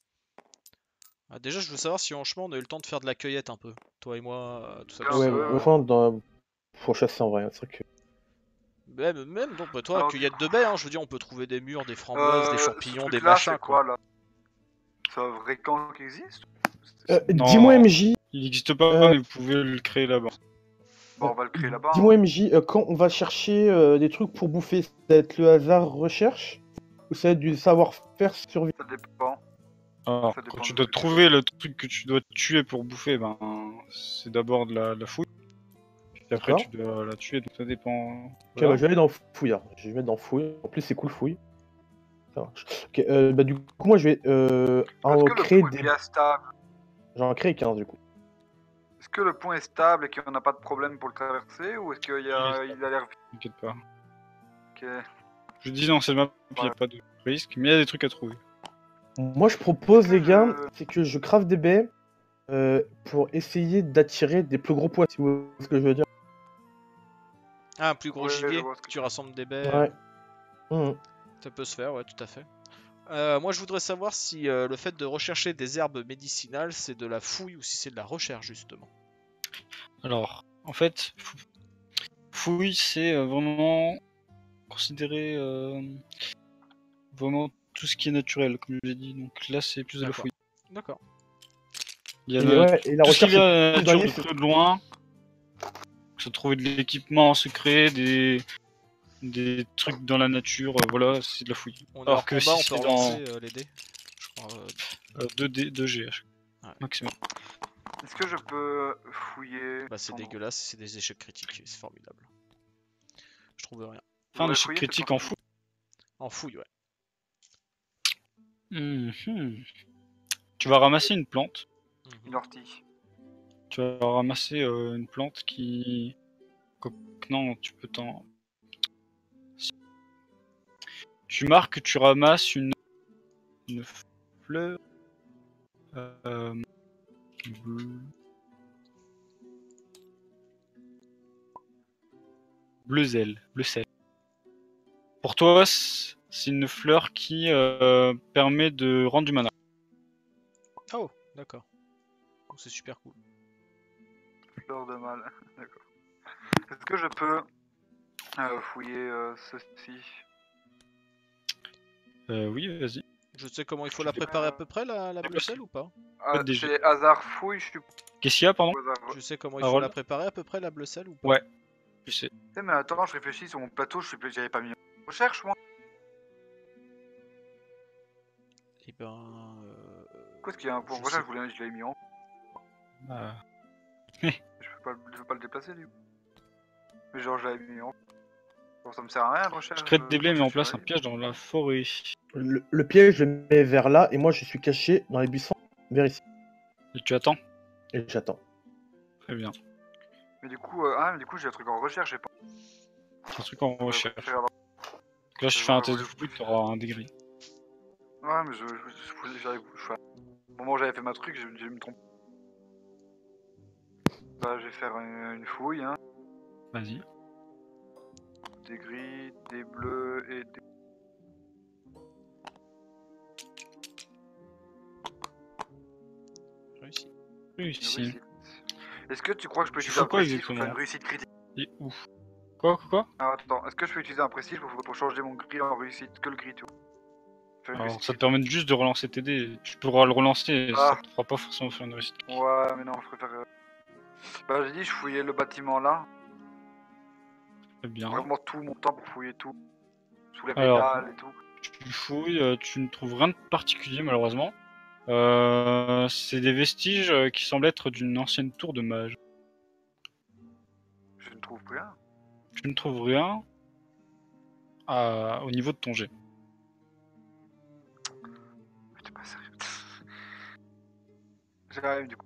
Ah, déjà, je veux savoir si en chemin on a eu le temps de faire de la cueillette un peu. Toi et moi, euh, tout ça.
Ah,
tout
Ouais,
ça.
ouais, ouais.
enfin, dans... faut chasser en vrai, c'est vrai que...
Même, même donc, bah, toi,
Alors,
cueillette de baies, hein, je veux dire, on peut trouver des murs, des framboises,
Euh,
des
ce
champignons, des
truc-là,
machins
c'est
quoi.
quoi là? C'est un vrai camp qui existe?
Euh,
Non.
dis-moi M J,
Il n'existe pas,
Euh,
mais vous pouvez le créer là-bas.
Bon, on va le créer là-bas.
dis-moi
hein.
M J, euh, quand on va chercher euh, des trucs pour bouffer, ça va être le hasard recherche ou ça va être du savoir-faire survie?
Ça dépend.
Alors,
Ça dépend
quand tu
de
dois
ce que tu
trouver le truc que tu dois tuer pour bouffer, ben c'est d'abord de la, de la fouille. Puis après,
D'accord.
tu dois la tuer, donc ça dépend.
Ok,
Voilà.
bah je vais aller dans fouille. alors. Je vais mettre dans fouille. En plus, c'est cool fouille. Ça marche. Ok, euh, bah du coup, moi je vais euh, en
Est-ce que le
créer
pont est
des.
bien stable?
J'en crée quinze du coup.
Est-ce que le pont est stable et qu'on n'a pas de problème pour le traverser? Ou est-ce qu'il y a...
Il
il a l'air...
T'inquiète pas.
Ok.
Je dis non, c'est ma il n'y a
Ouais.
pas de risque, mais il y a des trucs à trouver.
Moi je propose,
Est-ce
les
que
gars,
je-
c'est que je crave des baies euh, pour essayer d'attirer des plus gros poids, si vous voyez ce que je veux dire.
Ah, un plus gros
Ouais, je
gibier,
vois ce que
tu
tu-
rassembles des baies,
Ouais. Mhm.
ça peut se faire, ouais, tout à fait. Euh, moi, je voudrais savoir si euh, le fait de rechercher des herbes médicinales, c'est de la fouille ou si c'est de la recherche, justement.
Alors, en fait, fou- fouille, c'est euh, vraiment considérer euh, vraiment tout ce qui est naturel, comme je l'ai dit. Donc là, c'est plus de la
D'accord.
fouille.
D'accord.
Il y a
Et,
de-
ouais, et la
tout ce qui
recherche,
vient de la
c'est
nature
dernier,
de
c'est-
près ou de loin. Se trouver de l'équipement secret, des des trucs dans la nature, euh, voilà, c'est de la fouille.
On est
Alors
hors
que
combat,
si
on peut
c'est dans
relancer euh, les dés. Je crois. euh,
euh, deux D, deux G à chaque
Ouais.
maximum.
Est-ce que je peux fouiller?
Bah, c'est
Attends,
dégueulasse, c'est des échecs critiques, c'est formidable. Je trouve rien.
Enfin,
Ouais,
l'échec
fouiller,
critique
c'est
en
pas-
fouille.
En fouille, ouais.
Mhm. Tu vas ramasser une plante.
Mhm.
Une ortie.
Tu vas ramasser euh, une plante qui. Quoique, non, tu peux t'en. Tu marques que tu ramasses une, une fleur. Euh... bleu- Bleuzel, bleu sel. Pour toi, c- c'est une fleur qui euh, permet de rendre du mana.
Oh, d'accord. Donc c'est super cool.
Fleur de mal. D'accord. Est-ce que je peux euh, fouiller euh, ceci?
Euh, oui, vas-y.
Je sais comment il faut
Je
la
l'ai-
préparer à peu près, la, la
C'est
bleu sel ou pas?
Ah,
des
c'est hasard fouille, je suis
Qu'est-ce qu'il y a, pardon?
au hasard.
Tu sais comment il
Ah,
faut
voilà.
la préparer à peu près, la bleuselle ou pas?
Ouais. Tu sais.
Eh, mais attends, je réfléchis sur mon plateau, je sais plus, j'avais pas mis en recherche moi.
Et ben. Euh...
Qu'est-ce qu'il y a un point
Je
recherche,
sais.
je voulais- je l'avais mis en.
Ah.
Je peux pas, je peux pas le déplacer du coup. Mais genre, je l'avais mis en. Bon, ça me sert à rien de recherche.
Je crée des blés,
euh,
met en
je
place
suis
un piège dans la forêt.
Le, le piège, je le mets vers là, et moi je suis caché dans les buissons vers ici.
Et tu attends.
Et j'attends.
Très bien.
Mais du coup, euh, ah, mais du coup, j'ai un truc en recherche, j'ai pas.
C'est un truc en recherche.
Faire-
Donc là, si tu fais un test de fouille, t'auras un degré.
Ouais, mais je. je, je, j'arrive- je- Au moment où j'avais fait ma truc, je, je me trompe. Bah, je vais faire une, une fouille, hein.
Vas-y.
Des gris, des bleus et des.
Réussi.
une
Réussi.
réussite. Est-ce que tu crois que je peux
Tu
utiliser
fais
un
quoi
précis pour faire
exactement?
une réussite critique?
Et ouf. Quoi, quoi, quoi?
Ah, attends, est-ce que je peux utiliser un précis pour, pour changer mon gris en réussite? Que le gris, tu vois. Faire une
Alors,
réussite
ça te
critique.
permet juste de relancer tes dés. Tu pourras le relancer, et
Ah.
ça te fera pas forcément faire une réussite.
Ouais, mais non, je préfère. euh, Bah, j'ai dit, je fouillais le bâtiment là.
Très bien.
Vraiment tout mon temps pour fouiller tout. Sous les
Alors.
pédales et tout.
Tu fouilles, euh, tu ne trouves rien de particulier malheureusement. Euh, c'est des vestiges euh, qui semblent être d'une ancienne tour de mage.
Je ne trouve rien.
Tu ne trouves rien à- au niveau de ton jet.
Mais t'es pas sérieux. J'arrive du coup.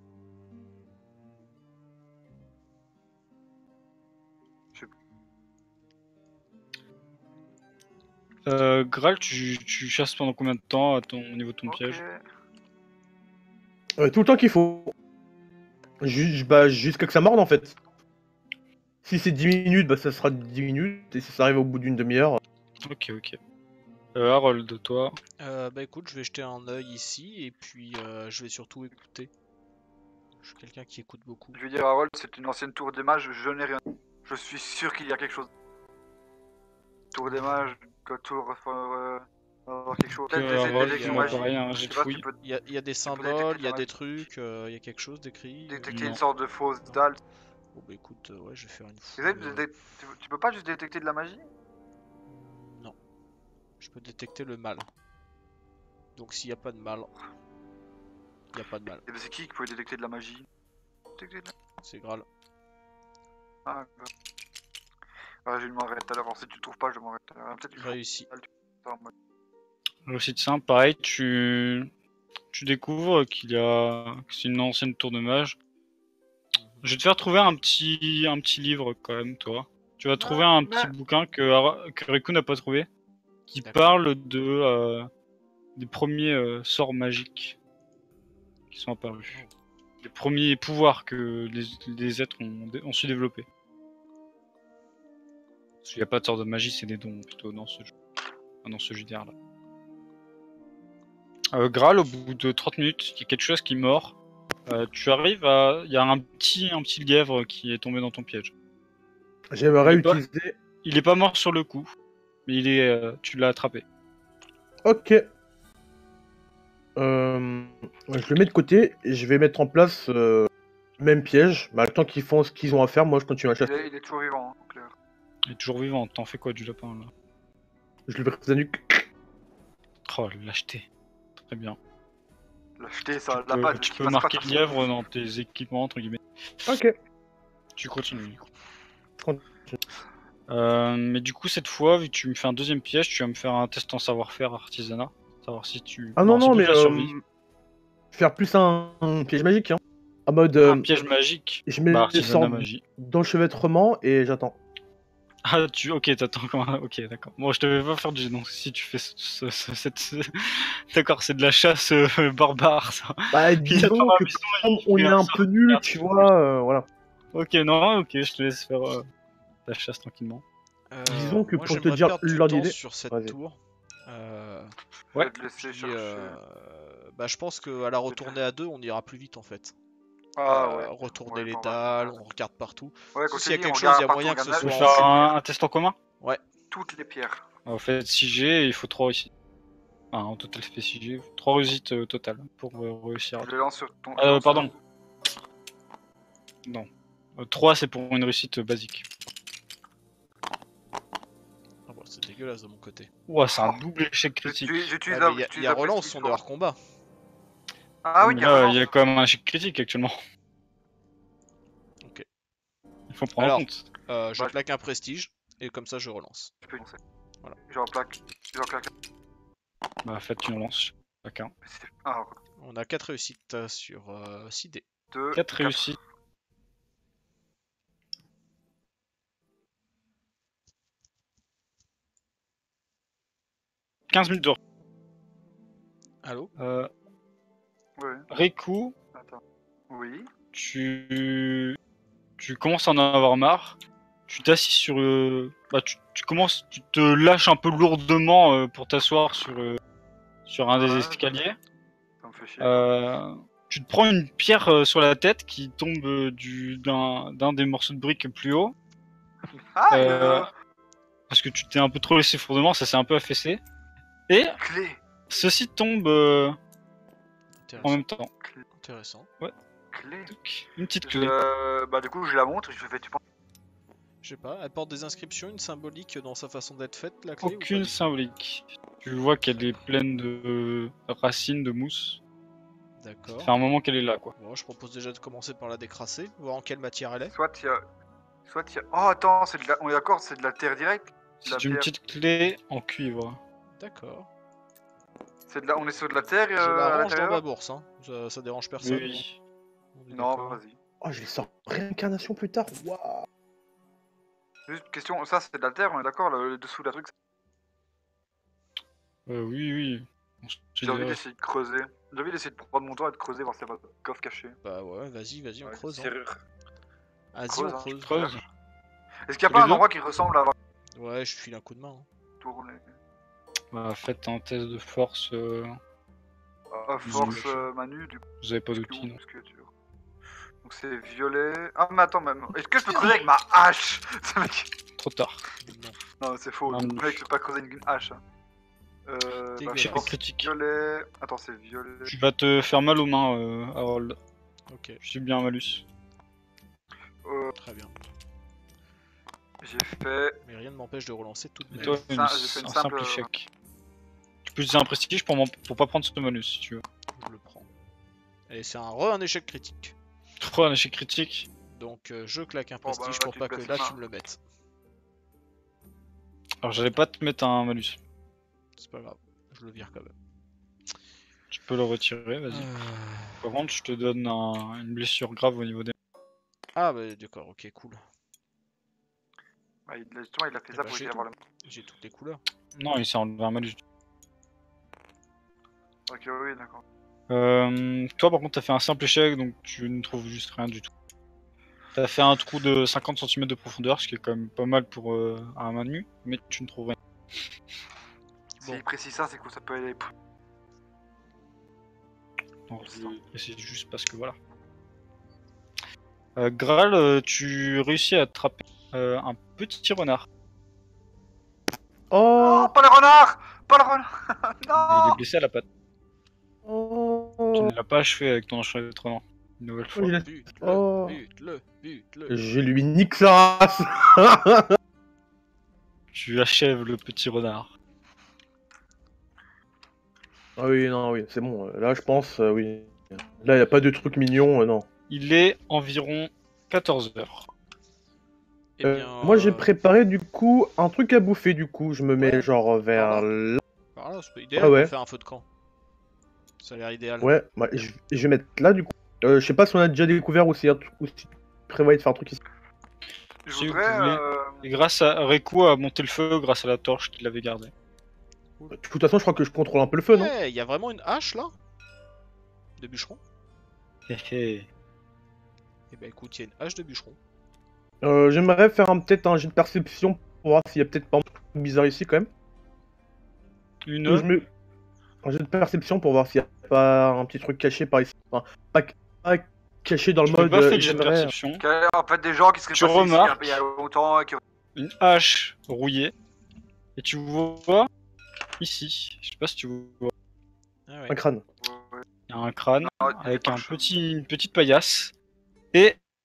Euh, Graal, tu, tu chasses pendant combien de temps à ton, au niveau de ton
Ok.
piège?
Euh, tout le temps qu'il faut. Ju- bah, jusqu'à que ça morde en fait. Si c'est dix minutes, bah ça sera dix minutes, et si ça arrive au bout d'une demi-heure.
Ok, ok. Euh, Harold, toi.
Euh, bah écoute, je vais jeter un œil ici et puis euh, je vais surtout écouter. Je suis quelqu'un qui écoute beaucoup.
Je vais dire à Harold, c'est une ancienne tour des mages, je n'ai rien. Je suis sûr qu'il y a quelque chose. Tour des mages, que tour. Euh, euh, quelque chose. Peut-être
Euh,
des
Harold,
détections
moi,
magiques.
pareil, un
Je
jet
sais
de
pas,
fouille.
tu peux
Il y a, il y a des
détecter
symboles, il y a
la
des
magie.
trucs, euh, il y a quelque chose d'écrit.
détecter
euh,
une
Non.
sorte de fausse dalle.
Bon bah écoute, euh, ouais, je vais faire une fouille.
Essaye de
euh,
dé- tu, tu peux pas juste détecter de la magie?
Non. Je peux détecter le mal. Donc s'il n'y a pas de mal, il n'y a pas de mal.
Et ben c'est qui qui pouvait détecter de la magie? Détecter de la...
C'est Graal.
Ah, d'accord. Ouais, je lui demanderai tout à l'heure. Si tu le trouves pas, je demanderai tout à l'heure. Peut-être que je
Réussi.
Réussite simple, pareil, tu, tu découvres qu'il y a que c'est une ancienne tour de mage. Je vais te faire trouver un petit un petit livre quand même, toi. Tu vas trouver un petit
mais-
bouquin que, Ara- que Riku n'a pas trouvé, qui
D'accord.
parle de euh, des premiers euh, sorts magiques qui sont apparus, des premiers pouvoirs que les, les êtres ont, dé- ont su développer. Parce qu'il n'y a pas de sort de magie, c'est des dons plutôt dans ce jeu, enfin, dans ce J D R là. Euh, Graal, au bout de trente minutes, il y a quelque chose qui mord. Euh, tu arrives à. Il y a un petit, un petit lièvre qui est tombé dans ton piège.
J'aimerais
Il est pas-
utiliser.
Il est pas mort sur le coup, mais il est. euh, tu l'as attrapé.
Ok. Euh, je le mets de côté et je vais mettre en place euh, même piège. Bah, le temps qu'ils font ce qu'ils ont à faire, moi je continue à
Il
chasser.
est, il est toujours vivant, hein, clair.
Il est toujours vivant. T'en fais quoi du lapin là?
Je le brise la nuque.
Oh, lâcheté. Très bien.
L'acheter, ça,
tu
la
peux,
patte.
tu
qui
peux
passe
marquer
pas tout
lièvre dans tes équipements entre guillemets.
Ok.
Tu continues.
Continue.
Euh, mais du coup cette fois, vu que tu me fais un deuxième piège, tu vas me faire un test en savoir-faire artisanat. Savoir si tu.
Ah non, non,
c'est
mais
plus la
euh,
survie.
faire plus un, un piège magique. Hein. En mode. euh,
Un piège magique.
je mets
Bah,
les
artisanat
sorts
magie.
dans le chevêtrement et j'attends.
Ah, tu. Ok, t'attends comment. Ok, d'accord. Bon, je te vais pas faire du. Donc, si tu fais ce, ce- ce- cette. ce- D'accord, c'est de la chasse euh, barbare, ça.
Bah,
Il
disons
attend la
que
mission,
comme
il
on
fait
est
un
un
sort.
peu nul, tu vois, euh, voilà.
Ok, non, ok, je te laisse faire euh, ta chasse tranquillement.
Euh,
Disons que
moi,
pour te
j'aimerais
dire
perdre du
l'ordre
temps
d'idée-
sur cette
Vas-y.
tour. Euh,
Je
Ouais.
vais te laisser
puis,
chercher.
euh, bah, je pense qu'à la retourner à deux, on ira plus vite en fait.
Ah
Euh,
ouais.
Retourner
Ouais,
les
bon, bah,
dalles,
voilà.
on regarde partout.
Ouais,
Parce
quand
que
je
s'il y a
te dis, on
quelque chose, il y a
regarde
moyen que
partout,
ce
on
Tu veux
soit
regarde
faire
en...
un, un test en commun?
toutes les pierres.
En fait, six G, il faut trois réussites. Enfin, en total, ça fait six G. trois réussites euh, au total pour euh, réussir.
Je le lance sur ton.
Euh, pardon. Non. Euh, trois, c'est pour une réussite basique.
Ah bon, c'est dégueulasse de mon côté.
Ouah, c'est un double échec critique.
J'utilise j'utilise
Ouais,
la-
mais il y a,
j'utilise
y a
la
relance,
prestige
on est
pour-
hors combat.
Ah oui,
Mais
il y a
là,
relance.
il y a quand même un échec critique actuellement.
Ok.
Il faut prendre
Alors,
en compte.
Euh, je
Bah,
claque un prestige, et comme ça je relance.
Je peux y lancer.
Voilà.
J'en plaque. J'en claque.
Bah, faites une lance. Chacun.
Ah,
On a quatre réussites euh, sur euh, six dés.
deux.
quatre réussites. quinze minutes de repos.
Allô?
Euh,
Oui.
Riku,
Attends. Oui.
tu... tu commences à en avoir marre. Tu t'assis sur... euh, Bah, tu, tu commences... Tu te lâches un peu lourdement euh, pour t'asseoir sur, euh, sur un des
Ouais,
escaliers.
Ça me fait chier.
Euh, tu te prends une pierre euh, sur la tête qui tombe euh, du d'un d'un des morceaux de briques plus haut.
Ah,
euh,
euh,
Parce que tu t'es un peu trop laissé fourdement, ça s'est un peu affaissé. Et
clé.
ceci tombe euh, en
Intéressant.
même temps.
Intéressant.
Clé.
Tac, une petite clé.
Je... Bah, du coup, je la montre et je fais, tu penses.
Je sais pas, elle porte des inscriptions, une symbolique dans sa façon d'être faite, la clé ou
Aucune
pas
symbolique. Tu vois qu'elle est pleine de racines, de mousse.
D'accord.
Ça fait un moment qu'elle est là, quoi.
Bon, je propose déjà de commencer par la décrasser, voir en quelle matière elle est.
Soit il y a. Soit il y a. Oh, attends, c'est de la. On est d'accord, c'est de la terre directe. La
C'est une
pierre.
petite clé en cuivre.
D'accord.
C'est de la. On est sur de la terre.
Je
euh,
la
à
range dans
l'intérieur
ma bourse, hein. Ça, ça dérange
Oui,
personne.
oui.
On est
Non,
d'accord.
vas-y.
Oh, je les sors réincarnation plus tard. Waouh.
Juste une question, ça c'est de la terre, on est d'accord, le, le dessous de la truc.
Euh, oui, oui. On se
J'ai envie
dirait-
d'essayer de creuser. J'ai envie d'essayer de prendre mon temps et de creuser, voir s'il y a pas de coffre caché.
Bah ouais, vas-y, vas-y, on
Ouais,
creuse. Hein.
serrure.
Vas-y,
creuse,
on
hein,
creuse.
Creuse.
Est-ce qu'il y a
Tous
pas
les
un
deux
endroit qui ressemble à avoir
Ouais, je file un coup de main. hein.
tourné
Bah, faites un test de force. euh,
euh, Force euh, Manu, du coup,
Vous avez pas
muscu-
d'outil, non?
musculature. Donc c'est violet. Ah, mais attends, même. Est-ce que je peux creuser avec ma hache? Ce mec-
Trop tard.
Non.
Non, mais c'est faux.
Non,
Le
non.
mec, je peux pas creuser avec une hache. hein. Euh. Bah,
Dégueulasse.
Échec
force
critique.
violet. Attends, c'est violet.
Tu vas te faire mal aux mains, euh, Harold.
Ok,
Je suis bien un malus.
Euh,
très bien.
j'ai fait.
Mais rien ne m'empêche de relancer toute
Et
ma
toi,
ça,
une-
j'ai fait une
un
simple-
simple échec. Tu peux utiliser un prestige pour, m'en- pour pas prendre ce malus si tu veux.
Je le prends. Et c'est un re un échec critique.
Trop un échec critique.
Donc euh, je claque un
Bon, bah,
prestige
là,
pour
tu
pas
te
que
baisses
là
les
tu
mains.
me le mettes.
Alors j'allais pas te mettre un malus.
C'est pas grave, je le vire quand même.
Tu peux le retirer, vas-y.
Euh,
Par contre, je te donne un- une blessure grave au niveau des.
Ah bah d'accord, ok, cool.
Bah, il, justement, il a fait
Eh
ça
bah,
pour
j'ai
essayer d'avoir le.
J'ai toutes les couleurs.
Non, il s'est enlevé un malus.
Ok, oui, d'accord.
Euh, toi, par contre, t'as fait un simple échec, donc tu ne trouves juste rien du tout. T'as fait un trou de cinquante centimètres de profondeur, ce qui est quand même pas mal pour euh, un manu, mais tu ne trouves rien.
S'il
Bon.
précise ça, c'est que ça peut aller.
Non, je précise juste parce que voilà. Euh, Graal, euh, tu réussis à attraper euh, un petit renard.
Oh,
Oh, pas le renard! Pas le renard!
Et il
Non!
est blessé à la patte. Tu
oh.
ne l'as pas achevé avec ton enchaînement de renard. Une nouvelle fois.
Il a-
Bute-le,
Oh.
bute-le, bute-le.
Je lui nique sa race.
Tu achèves le petit renard.
Ah oui, non, oui, c'est bon. Là, je pense, euh, oui. Là, il a pas de truc mignon, euh, non.
Il est environ quatorze heures.
Eh
Euh,
bien,
moi, j'ai
euh,
préparé du coup un truc à bouffer. Du coup, je me mets
Ouais.
genre vers
Par
là.
par là, c'est pas idéal
Ah ouais.
pour faire un feu de camp. Ça a l'air idéal.
Ouais, bah, je, je vais mettre là du coup. Euh, je sais pas si on a déjà découvert ou si, ou si tu prévoyais de faire un truc ici.
Je
Si vous
voudrais.
voulez.
Euh...
Et grâce à Riku a monté le feu grâce à la torche qu'il avait gardée.
De toute façon, je crois que je contrôle un peu le feu, non?
Il y a vraiment une hache là de bûcheron.
Hé hé.
Eh ben écoute, il y a une hache de bûcheron.
Euh, J'aimerais faire un- peut-être un jet de perception pour voir s'il y a peut-être pas un truc bizarre ici quand même.
Une.
Ou je mets un jet de perception pour voir s'il y a pas un petit truc caché par ici. Enfin, pas, pas caché dans le
Je vais
mode.
pas
euh,
fait le jet de
j'aimerais-
perception.
qu'il y a en fait des gens qui seraient
Tu
passés ici
remarques.
il y a longtemps et qui.
Une hache rouillée. Et tu vois ici. Je sais pas si tu vois.
Ah ouais.
Un crâne.
Ouais, ouais.
Il y a un crâne
Ah, il y a
avec
pas
un
de chose.
petit, une petite paillasse. Et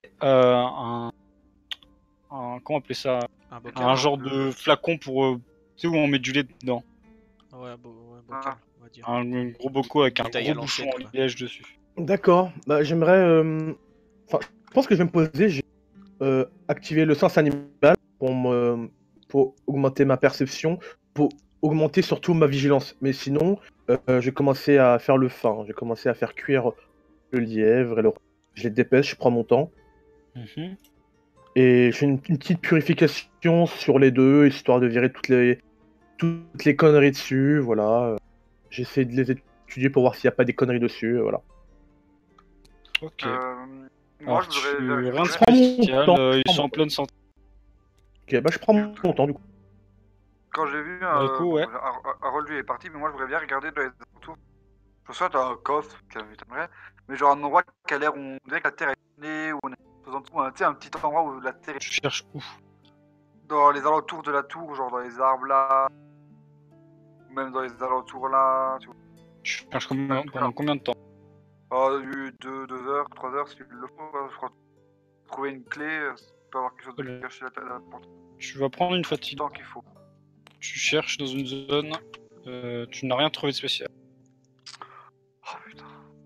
euh, un, un. Comment appeler ça?
Un bocal.
Un genre de flacon pour. euh, Tu sais où on met du lait dedans.
Ouais, un, bo ouais, un bocal, on va dire.
Un gros bocaux avec un
Bouteille à
gros bouchon
l'ancienne,
en
quoi.
liège dessus.
D'accord. Bah, j'aimerais. euh, Enfin, je pense que je vais me poser. J'ai euh, activé le sens animal pour me... pour augmenter ma perception, pour augmenter surtout ma vigilance. Mais sinon, euh, j'ai commencé à faire le fin. J'ai commencé à faire cuire le lièvre et le. Je les dépêche, je prends mon temps.
Mhm.
Et je fais une, une petite purification sur les deux, histoire de virer toutes les, toutes les conneries dessus, voilà. J'essaie de les étudier pour voir s'il n'y a pas des conneries dessus, voilà.
Ok.
Euh, moi,
Alors,
je voudrais
tu...
vérifier-
rien de
prends mon
spécial,
temps,
euh,
je
ils
prends
sont
mon
en pleine santé.
Ok, bah je prends mon, mon temps du coup.
Quand j'ai vu
Bah,
un.
du coup, ouais.
Harold lui est parti, mais moi je voudrais bien regarder dans les alentours. Je sais t'as un coffre, ça m'étonnerait. Mais genre un endroit qui a l'air où on dirait que la terre est née, où on est en dessous, tu sais, un petit endroit où la terre est.
Tu cherches où?
Dans les alentours de la tour, genre dans les arbres là. Ou même dans les alentours là. Tu vois.
Tu cherches combien... pendant combien de temps?
Ah, deux, deux heures, trois heures, si tu le faut, je crois. Trouver une clé, euh, ça peut avoir quelque chose de
Ouais.
caché à la porte.
Tu vas prendre une
Le
fatigue.
temps qu'il faut.
Tu cherches dans une zone. Euh, tu n'as rien trouvé de spécial.
Oh putain.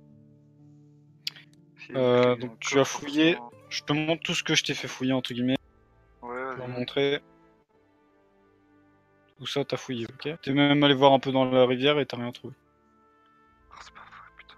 Si
Euh,
écrit
donc
un
tu as
coffre,
fouillé.
forcément.
Je te montre tout ce que je t'ai fait fouiller entre guillemets.
Ouais,
Je vais
vas-y.
montrer. Tout ça t'as fouillé, ok? T'es même allé voir un peu dans la rivière et t'as rien trouvé.
Oh, c'est pas vrai, putain.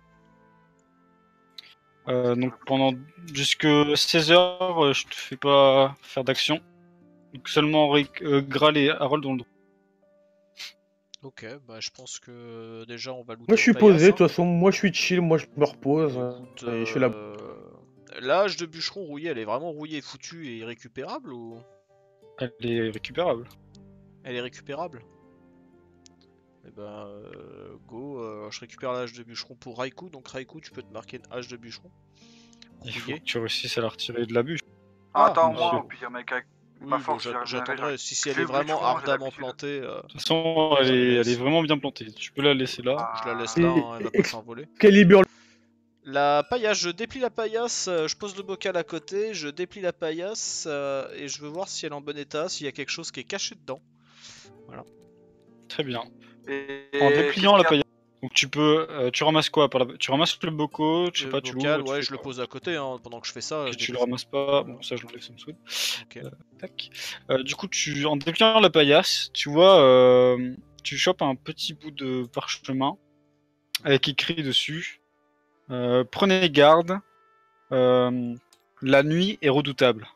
Euh, donc pendant jusque seize heures, euh, je te fais pas faire d'action. Donc seulement Rick, euh, Graal et Harold ont le droit.
Ok, bah je pense que déjà on va looter
Moi je suis
une paillasse,
posé, de
hein.
toute façon, moi je suis chill, moi je me repose.
Écoute,
euh, et je fais la.
euh, l'âge de bûcheron rouillé, elle est vraiment rouillée, foutue et irrécupérable ou
Elle est récupérable.
elle est récupérable? Eh ben, euh, go, euh, je récupère l'âge de bûcheron pour Raikou, donc Raikou, tu peux te marquer une hache de bûcheron.
Il faut
Rouillé.
que tu réussses à la retirer de la bûche.
Ah,
Ah,
attends,
bien
moi,
sûr.
au pire, mec, avec
Oui,
ma
bah,
force,
j'a-
j'arriverai-
j'attendrai. Si, si
Je
elle est
vais
vraiment
bûcheron, j'ai
ardemment
l'habitude.
plantée, euh,
De toute façon, elle
Je la
est, elle
laisse.
est vraiment bien plantée. Tu peux la laisser là.
je la laisse
Ah.
là,
Et-
hein, elle va
et-
pas s'envoler.
Excalibur.
La paillasse, je déplie la paillasse, euh, je pose le bocal à côté, je déplie la paillasse euh, et je veux voir si elle est en bon état, s'il y a quelque chose qui est caché dedans.
Très bien.
Et...
En
qu'est-ce
dépliant
qu'il
la
y a
paillasse. Donc tu peux, euh, tu ramasses quoi par la... Tu ramasses le bocal, je sais
Le
pas, tu
bocal,
l'ouvres. tu
ouais,
fais
je le
quoi
pose à côté hein, pendant que je fais ça.
Ok,
je
tu le
déplie-
ramasses pas, bon ça je l'enlève, ça me saoule.
Ok.
Euh, tac. Euh, du coup, tu, en dépliant la paillasse, tu vois, euh, tu chopes un petit bout de parchemin avec écrit dessus euh, prenez garde, euh, la nuit est redoutable.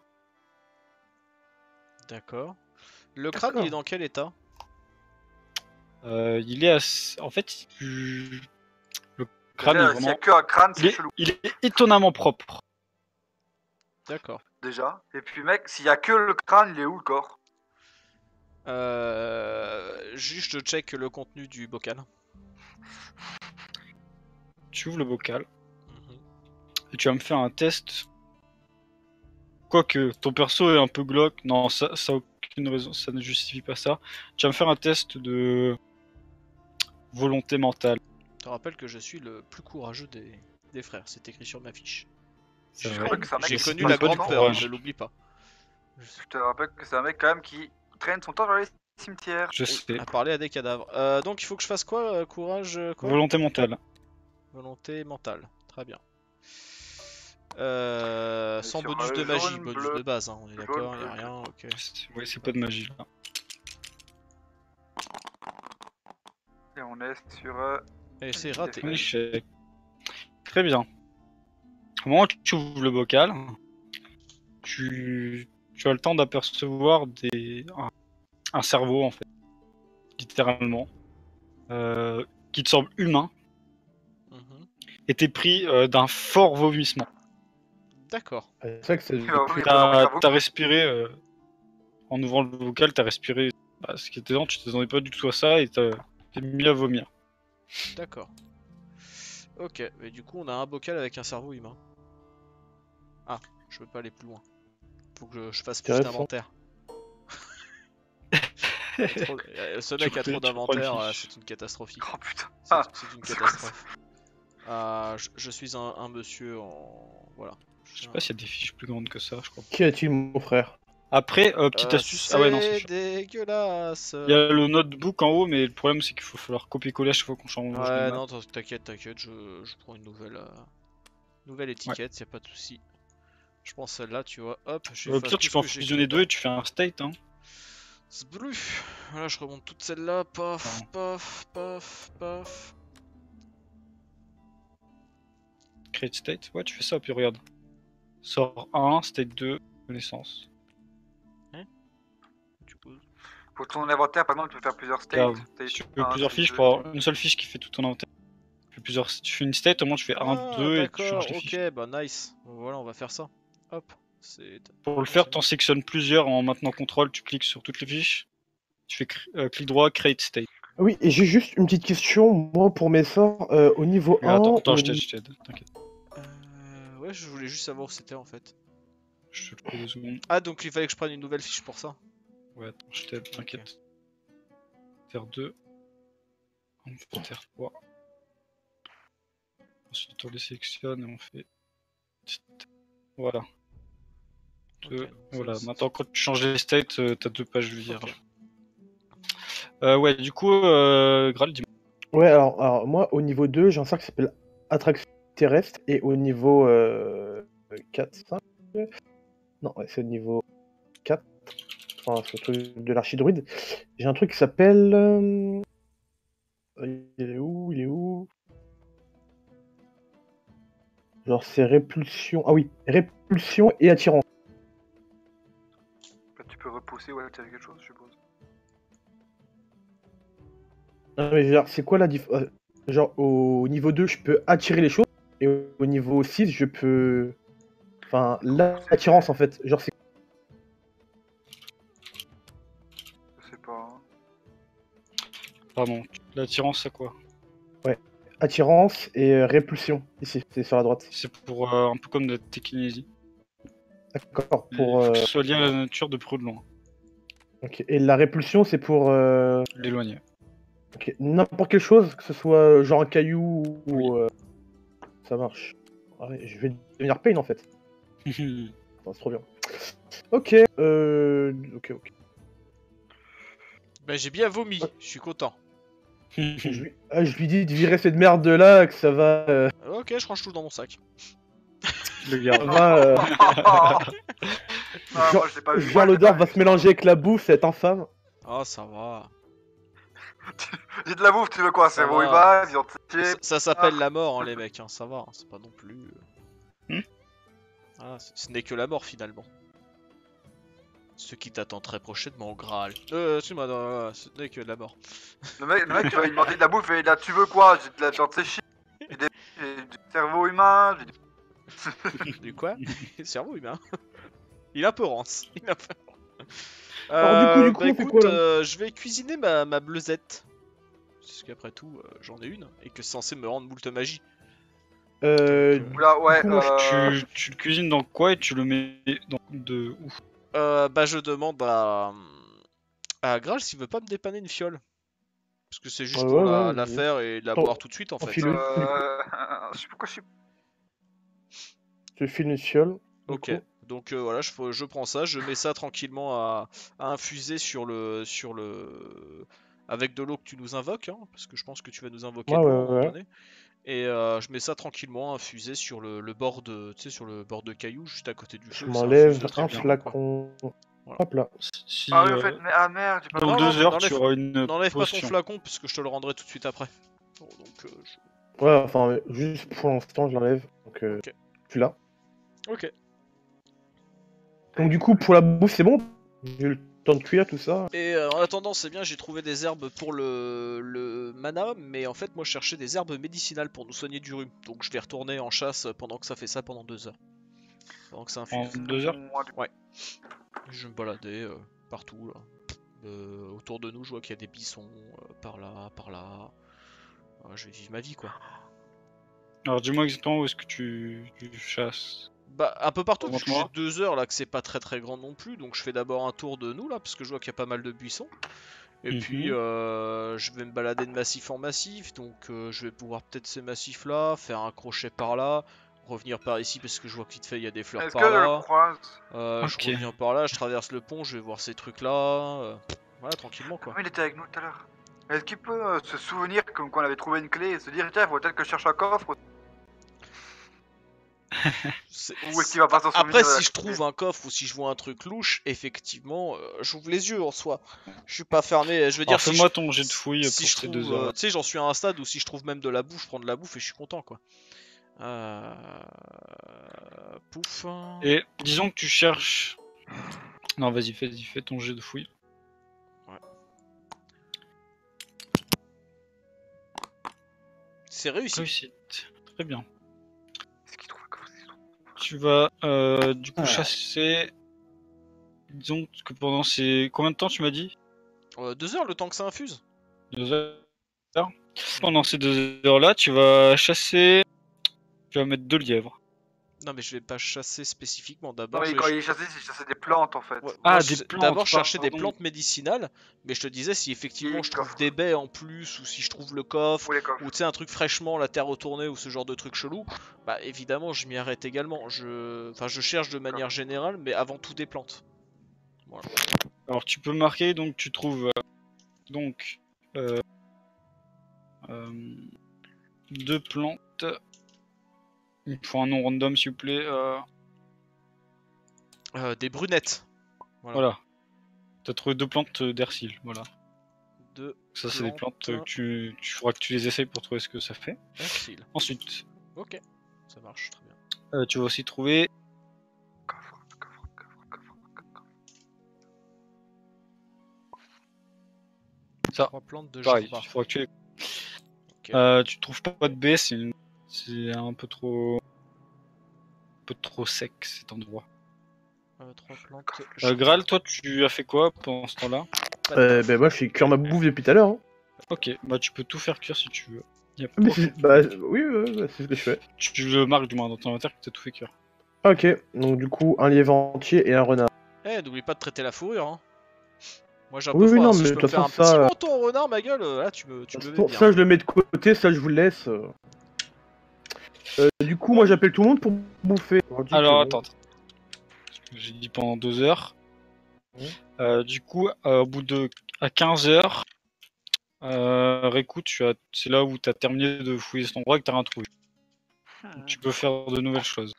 D'accord. Le crâne, il est dans quel état?
Euh, il est assez... En fait, tu- le crâne
Déjà,
est
s'il y a
vraiment...
que un crâne,
Il
c'est
est...
chelou.
il est étonnamment propre.
D'accord.
Déjà. Et puis, mec, s'il y a que le crâne, il est où le corps?
Euh... Juste, je check le contenu du bocal.
Tu ouvres le bocal
Mhm.
et tu vas me faire un test. Quoique ton perso est un peu glauque, non, ça, ça a aucune raison, ça ne justifie pas ça. Tu vas me faire un test de volonté mentale.
Je te rappelle que je suis le plus courageux des, des frères, c'est écrit sur ma fiche.
C'est
Je
vrai.
rappelle que c'est un mec
J'ai
qui
connu
passe
la
pas du
grande
temps.
peur, hein,
courage.
ne l'oublie pas.
Je te rappelle que c'est un mec quand même qui traîne son temps dans les cimetières.
Je
Oui,
sais.
à parler à des cadavres. Euh, donc il faut que je fasse quoi euh, Courage, euh, quoi
Volonté mentale.
Volonté mentale, très bien. Euh, sans
sur,
bonus
euh,
de magie,
jaune,
bonus
bleu,
de base, hein, on est
jaune,
d'accord, y a
bleu,
rien, ok.
C'est- Ouais, c'est pas de magie là.
Et on est sur... euh,
Et c'est raté.
Un échec. Très bien. Au moment où tu ouvres le bocal, tu, tu as le temps d'apercevoir des... un... un cerveau en fait, littéralement, euh, qui te semble humain,
Mhm.
et t'es pris euh, d'un fort vomissement.
D'accord.
C'est vrai que c'est.
Il va vomir.
T'as
Ça vaut-
t'as respiré, euh, en ouvrant le bocal, t'as respiré bah, ce qui était dedans, tu t'attendais pas du tout à ça et t'as t'es mis à vomir.
D'accord. Ok, et du coup on a un bocal avec un cerveau humain. Ah, je peux pas aller plus loin. Faut que je, je fasse plus
Intéressant.
d'inventaire. Trop- euh, Ce
Tu
mec a
refais-
trop
tu reprends une
d'inventaire,
fiche.
euh, c'est une catastrophique.
Oh putain.
C'est
Ah,
c'est une
c'est quoi
catastrophe. Ah, je, je suis un, un monsieur en... Voilà.
Je sais pas s'il y a des fiches plus grandes que ça, je crois.
Qu'y a-t-il, mon frère?
Après, euh, petite
Euh,
astuce. Ah ouais, non, c'est chiant.
dégueulasse.
Il y a le notebook en haut, mais le problème c'est qu'il faut falloir copier-coller à chaque fois qu'on change de
Ouais,
map.
non, t'inquiète, t'inquiète, je, je prends une nouvelle, euh, nouvelle étiquette, y a pas de souci. Je prends celle-là, tu vois, hop, je
Au
efface
pire,
tout
tu
ce
peux en
que j'ai
fusionner
écrit
deux et tu fais un state, hein.
Zblu. Voilà, je remonte toute celle-là, paf,
Pardon.
paf, paf, paf.
Create state, ouais, tu fais ça, puis regarde. Sort un, state deux, connaissance.
Du coup,
Pour ton inventaire, par exemple, tu peux faire plusieurs states.
Regarde,
state
si tu veux
un,
plusieurs
state
fiches
deux,
pour avoir une seule fiche qui fait tout ton inventaire. Tu fais, plusieurs... tu fais une state, au moins tu fais un,
ah,
deux et tu changes
d'accord,
les
ok,
fiches.
bah nice. Bon, voilà, on va faire ça. Hop, c'est...
Pour le faire, t'en sectionnes plusieurs en maintenant contrôle, tu cliques sur toutes les fiches. Tu fais euh, clic droit, create state.
Oui, et j'ai juste une petite question, moi, pour mes sorts, euh, au niveau
Et attends,
un...
attends,
au
je t'aide,
ni-
je t'aide, t'inquiète.
Euh, ouais, je voulais juste savoir où c'était en fait.
Je te le fais deux secondes.
Ah, donc il fallait que je prenne une nouvelle fiche pour ça.
Ouais, attends, je t'aide, t'inquiète. Terre deux. On fait terre trois. Ensuite on les sélectionne et on fait... Voilà. Deux.
Ok,
Voilà,
c'est-
maintenant quand tu changes les states, euh, t'as deux pages vierges.
Ok.
Euh, ouais, du coup, euh, Graal, dis-moi.
Ouais, alors, alors, moi, au niveau deux, j'ai un sort qui s'appelle Attraction terrestre, et au niveau euh, quatre, cinq... Non, ouais, c'est au niveau quatre, enfin, c'est le truc de l'archidruide. J'ai un truc qui s'appelle... euh, Il est où? Il est où? Genre, c'est répulsion... Ah oui, répulsion et attirance.
Bah, tu peux repousser ou attirer quelque chose, je suppose.
Non, mais je veux dire, c'est quoi la diff... euh, Genre, au niveau deux, je peux attirer les choses, et au niveau six, je peux... Enfin, l'attirance, en fait. Genre, c'est...
Je sais pas. hein.
Pardon, l'attirance, c'est quoi?
Attirance et euh, répulsion, ici, c'est sur la droite.
C'est pour euh, un peu comme la tékinésie.
D'accord,
Il
pour...
faut
euh,
que ce soit lié à la nature de près ou de loin.
ok. Et la répulsion, c'est pour... euh,
L'éloigner.
ok, n'importe quelle chose, que ce soit euh, genre un caillou ou...
Oui.
euh, Ça marche. Ouais, je vais devenir Pain, en fait. Enfin, c'est trop bien. Ok, euh... Ok, ok.
Bah j'ai bien vomi, je suis content.
Je lui... ah, je lui dis de virer cette merde de là, que ça va... euh,
Ok, je range tout dans mon sac.
Le
Ça
garde.
va... euh,
Ah,
genre,
moi, je l'ai pas vu.
genre
Moi, je l'ai
l'odeur
pas
va
vu.
se mélanger avec la bouffe, c'est infâme.
Ah, ça va.
J'ai de la bouffe, tu veux quoi?
Ça
Cerveau
va.
humain, viande séchée.
Ça, ça s'appelle la mort, hein, les mecs, hein, ça va, hein, c'est pas non plus... euh.
Hmm
Ah, ce ce n'est que la mort, finalement. Ce qui t'attend très prochainement au Graal. Euh, excuse-moi, non, non, non, ce n'est que la mort.
Le mec, le mec, tu vas lui demander de la bouffe et là, tu veux quoi? J'ai de la viande séchée. J'ai des... j'ai du cerveau humain. J'ai du...
Du quoi? Cerveau humain. Il est un peu rance. Il est un peu...
Alors, du coup, du
Euh,
coup,
bah
on fait
écoute,
quoi, là
euh, je vais cuisiner ma, ma bleuzette. Parce qu'après tout, euh, j'en ai une. Et que c'est censé me rendre moult magie.
Euh...
Donc, euh,
Oula, ouais,
Du coup, moi,
euh...
tu, tu le cuisines dans quoi et tu le mets dans de où?
Euh, bah je demande à... à Graal s'il veut pas me dépanner une fiole. Parce que c'est juste
Ouais,
pour
ouais,
la,
ouais,
la
vas-y.
faire et la
T'en-
boire tout de suite en fait.
enfile-le.
euh... Je sais pourquoi je suis...
Je file une fiole. du
Ok.
coup.
Donc euh, voilà, je, je prends ça, je mets ça tranquillement à, à infuser sur le, sur le, avec de l'eau que tu nous invoques, hein, parce que je pense que tu vas nous invoquer
Ouais,
de l'eau à un
ouais,
moment
ouais.
donné. Et euh, je mets ça tranquillement infusé sur le, le bord de, tu sais, sur le bord de cailloux juste à côté du
Je
feu. Ça
m'enlève
infuse très
un
bien, quoi.
flacon.
Voilà.
Hop là.
Si
Ah oui,
euh,
en fait, mais... ah merde, j'ai pas...
dans
Non,
deux
non,
heures
n'enlève-
tu auras une
N'enlève pas ton
potion.
flacon parce que je te le rendrai tout de suite après. Bon, donc, euh, je-
Ouais, enfin, juste pour l'instant, je l'enlève. Donc, euh,
Ok.
je suis là.
Ok.
Donc, du coup, pour la bouffe, c'est bon? J'ai eu le temps de cuire tout ça.
Et euh, en attendant, c'est bien, j'ai trouvé des herbes pour le, le mana, mais en fait, moi je cherchais des herbes médicinales pour nous soigner du rhume. Donc je vais retourner en chasse pendant que ça fait ça pendant deux heures. Pendant que ça
En
infuse.
deux heures?
Moi, du coup,
Je vais me balader euh, partout là. Euh, autour de nous, je vois qu'il y a des bissons euh, par là, par là. Euh, je vais vivre ma vie quoi.
Alors dis-moi exactement où est-ce que tu, tu chasses.
Bah, un peu partout, puisque j'ai
Remonte-moi.
deux heures là, que c'est pas très très grand non plus. Donc je fais d'abord un tour de nous là, parce que je vois qu'il y a pas mal de buissons. Et
Mhm.
puis euh, je vais me balader de massif en massif, donc euh, je vais pouvoir peut-être ces massifs là, faire un crochet par là, revenir par ici parce que je vois que vite fait il y a des fleurs
Est-ce
par
que je le
là.
croise?
Euh,
Ok.
Je reviens par là, je traverse le pont, je vais voir ces trucs là. euh, Voilà, tranquillement quoi.
Ah, il était avec nous tout à l'heure. Est-ce qu'il peut euh, se souvenir comme qu'on avait trouvé une clé et se dire tiens, il faut peut-être que je cherche un coffre?
C'est-
Ou est-ce qu'il va pas s'en souvenir
Après,
de la
si je
clé?
trouve un coffre ou si je vois un truc louche, effectivement, euh, j'ouvre les yeux en soi. Je suis pas fermé. Je veux dire,
Alors
si
fais-moi
je,
ton jet de fouille
si
pour
je
ces
trouve,
deux
euh,
heures.
tu sais, j'en suis à un stade où si je trouve même de la bouffe, je prends de la bouffe et je suis content quoi. Euh... Pouf.
Et disons que tu cherches. Non, vas-y, fais, fais ton jet de fouille.
C'est réussi.
Réussite. Très bien.
Est-ce qu'il trouve un coffre? Est-ce qu'il trouve-
Tu vas euh, du coup
Ah.
chasser. Disons que pendant ces. Combien de temps tu m'as dit?
Euh, deux heures le temps que ça infuse.
Deux heures. Pendant ces deux heures-là, tu vas chasser. Tu vas mettre deux lièvres.
Non mais je vais pas chasser spécifiquement.
Non,
D'abord,
mais
je vais
quand
ch-
il chassait, il chassait des plantes en fait.
Ouais,
Ah,
moi,
des
je-
plantes,
D'abord, je cherchais des
pardon.
plantes médicinales, mais je te disais si effectivement
Et
je trouve
coffre.
des baies en plus, ou si je trouve le coffre,
Ou les coffres.
ou tu sais un truc fraîchement, la terre retournée, ou ce genre de truc chelou, bah évidemment je m'y arrête également. Je, enfin, je cherche de manière générale, mais avant tout des plantes. Voilà.
Alors tu peux marquer, donc tu trouves. euh, donc. Euh, euh, deux plantes. Il me faut un nom random s'il vous plaît. euh,
Euh, des brunettes. Voilà.
Voilà. T'as trouvé deux plantes euh, d'Ercil, voilà.
Deux
Ça c'est des plantes
plantes
euh, que tu, tu feras que tu les essayes pour trouver ce que ça fait.
Ercil.
Ensuite,
Ok, ça marche très bien.
euh, tu vas aussi trouver
Coffre, coffre, coffre, coffre, coffre.
ça.
Trois plantes de
Pareil,
gerba.
il faudra que tu les...
Ok.
Euh, tu trouves pas de baie, c'est une... c'est un peu trop... un peu trop sec cet endroit.
Euh, trois plantes.
Euh,
gerba.
Graal, toi tu as fait quoi pendant ce temps-là?
Pas de
Euh,
coffre.
ben moi, je suis cuire ma bouffe depuis tout à l'heure. Hein.
Ok, bah tu peux tout faire cuire si tu veux. Y a
Mais
pas-
c'est- bah, oui, ouais, ouais, c'est ce que je fais.
tu, tu le marques du moins dans ton inventaire que t'as tout fait cuire.
Ah, ok, donc du coup, un lièvre entier et un renard.
Eh, n'oublie pas de traiter la fourrure, hein. Moi j'ai un
Oui,
peu
oui,
froid,
non,
si
mais
je
de
peux me
toute
faire un
façon,
petit
ça, euh,
manteau au renard, ma gueule, euh, là tu me, tu me le mets
Bon,
bien.
ça, je le mets de côté, ça, je vous le laisse. euh. Euh, du coup, moi, j'appelle tout le monde pour bouffer. On dit
Alors
que-
attends, attends. J'ai dit pendant deux heures.
Ouais.
Euh, du coup, euh, au bout de... à quinze heures, euh, Riku, tu as... c'est là où tu as terminé de fouiller cet endroit et que tu rien trouvé. Donc, tu peux faire de nouvelles choses.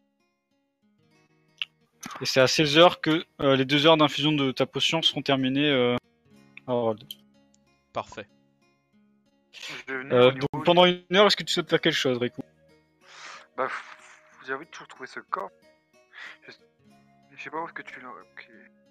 Et c'est à seize heures que euh, les deux heures d'infusion de ta potion seront terminées. Euh... Harold.
Parfait.
Je vais venir
Euh,
au niveau
donc
où
pendant une heure, est-ce que tu souhaites faire quelque chose, Riku?
Bah, pff, j'ai envie de toujours trouver ce corps. Je, je sais pas où est-ce que tu l'as. Ok.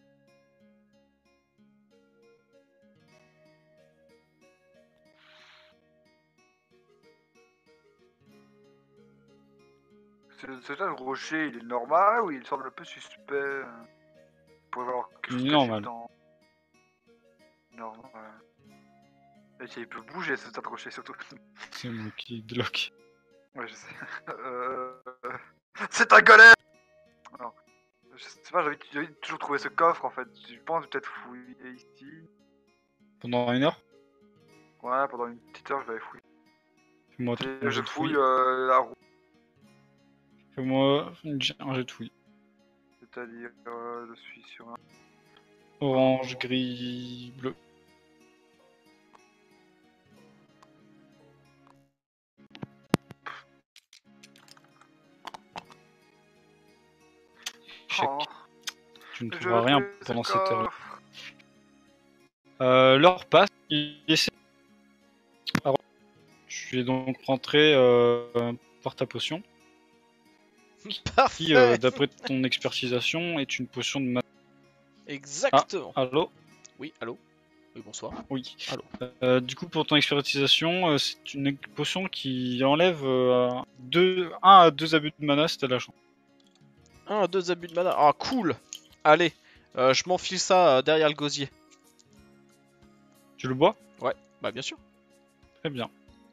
Ce, ce tas de rocher, il est normal ou il semble un peu suspect? Pour avoir quelque chose
Il est
caché
normal.
dedans. Normal. Et il peut bouger ce tas de rocher surtout.
C'est moi qui bloque.
Ouais, je sais. Euh... C'est un golem! Non. Je sais pas, j'ai envie, j'ai envie de toujours trouver ce coffre en fait. Je pense peut-être fouiller ici.
Pendant une heure,
Ouais, pendant une petite heure, je vais aller fouiller.
fais-moi
Et
ton
je
jet de
fouille
fouille.
euh, la roue,
Fais-moi un jet de fouille.
c'est-à-dire euh, je suis sur un.
Orange, gris, bleu. Échec.
Oh,
Tu ne
je
trouveras rien
veux ce
pendant cette heure-là.
coffre.
Euh, L'heure passe. Il essaie. Alors, tu es donc rentré euh, par ta potion,
Parfait.
qui, euh, d'après ton expertisation, est une potion de mana.
Exactement.
Allô?
Oui, allô. Oui, bonsoir.
Oui.
Allô.
Euh, du coup, pour ton expertisation, euh, c'est une potion qui enlève euh, deux, un à deux abus de mana si t'as de la chance.
Un à deux abus de mana. Ah, cool. Allez, euh, je m'enfile ça euh, derrière le gosier.
Tu le bois?
Bah, bien sûr.
Très bien.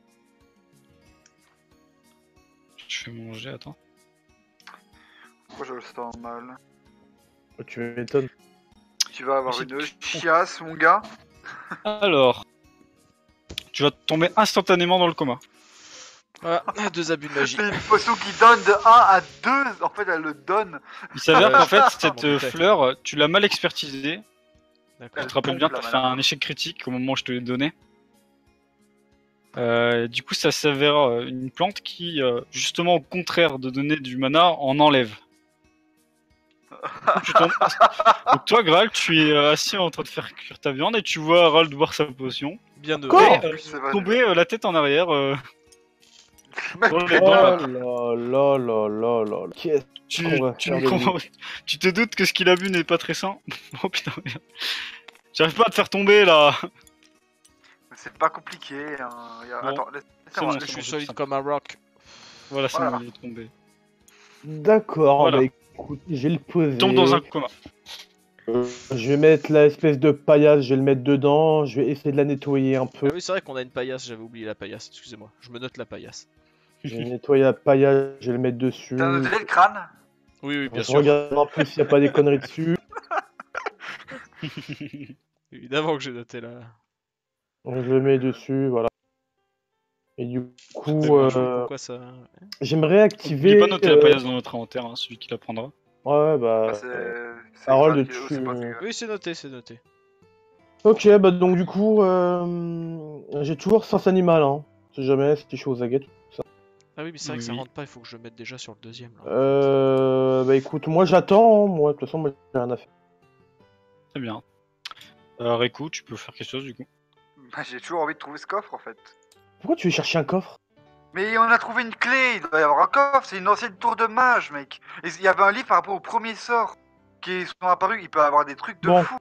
Je fais manger, attends.
Pourquoi je le sens mal?
Tu m'étonnes.
Tu vas avoir
C'est-
une chiasse, mon gars.
Alors, tu vas tomber instantanément dans le coma.
Voilà, deux abus de magie.
C'est une potion qui donne de un à deux. En fait, elle le donne.
Il s'avère
Ouais,
qu'en fait,
je-
cette
je m'en
euh,
doutais.
fleur, tu l'as mal expertisée.
D'accord.
Tu te rappelles
pompe
bien,
la
t'as fait
mana.
un échec critique au moment où je te l'ai donné. Euh, du coup, ça s'avère euh, une plante qui, euh, justement, au contraire de donner du mana, en enlève. Donc, tu tombes- Donc toi, Graal, tu es euh, assis en train de faire cuire ta viande et tu vois Harald boire sa potion.
Bien de.
Encore
Et, euh,
C'est vrai.
tomber euh, la tête en arrière euh,
Mec,
dans, le,
Oh
dans
là
la-
là là là là. Qu'est-ce
Tu,
qu'on va
tu,
faire
ne
de lui
comprends- tu te doutes que ce qu'il a bu n'est pas très sain. Oh putain, merde. J'arrive pas à te faire tomber là.
c'est pas compliqué. Hein. Y a...
Bon,
Attends, laisse-
c'est
laisse-moi.
bon,
Je
c'est
suis
c'est
solide
simple.
comme un rock.
Voilà, c'est
Voilà.
bon, il est tombé.
D'accord,
Voilà.
bah écoute, je vais le poser.
Il tombe dans un coma.
Euh, je vais mettre l'espèce de paillasse, je vais le mettre dedans, je vais essayer de la nettoyer un peu.
Ah oui, c'est vrai qu'on a une paillasse, j'avais oublié la paillasse, excusez-moi. Je me note la paillasse.
Je vais nettoyer la paillasse, je vais le mettre dessus.
T'as noté le crâne?
Oui, oui, bien
Je
sûr.
regarde un peu s'il n'y a pas des conneries dessus.
Évidemment que j'ai noté là.
Je le mets dessus, voilà. Et du
Très
coup,
bien.
euh,
Pourquoi ça
j'aimerais activer.
N'oubliez pas noter la
euh,
paillasse dans notre inventaire, hein, celui qui la prendra.
Ouais, bah.
Bah, c'est.
euh,
c'est
Harold,
grave,
tu-
c'est pas très grave.
Oui, c'est noté, c'est noté.
Ok, bah donc du coup, euh, j'ai toujours sens animal, hein. Si jamais, si je suis aux aguettes.
Ah oui, mais c'est vrai que ça
Oui.
rentre pas, il faut que je le mette déjà sur le deuxième. Là.
Euh, bah écoute, moi j'attends, hein. Moi de toute façon, moi j'ai rien à faire.
Très bien. Euh, Reku, tu peux faire quelque chose du coup.
Bah, j'ai toujours envie de trouver ce coffre en fait.
Pourquoi tu veux chercher un coffre?
Mais on a trouvé une clé, il doit y avoir un coffre, c'est une ancienne tour de mage, mec. Et il y avait un livre par rapport au premier sort qui sont apparus, il peut y avoir des trucs de
Bon.
fou.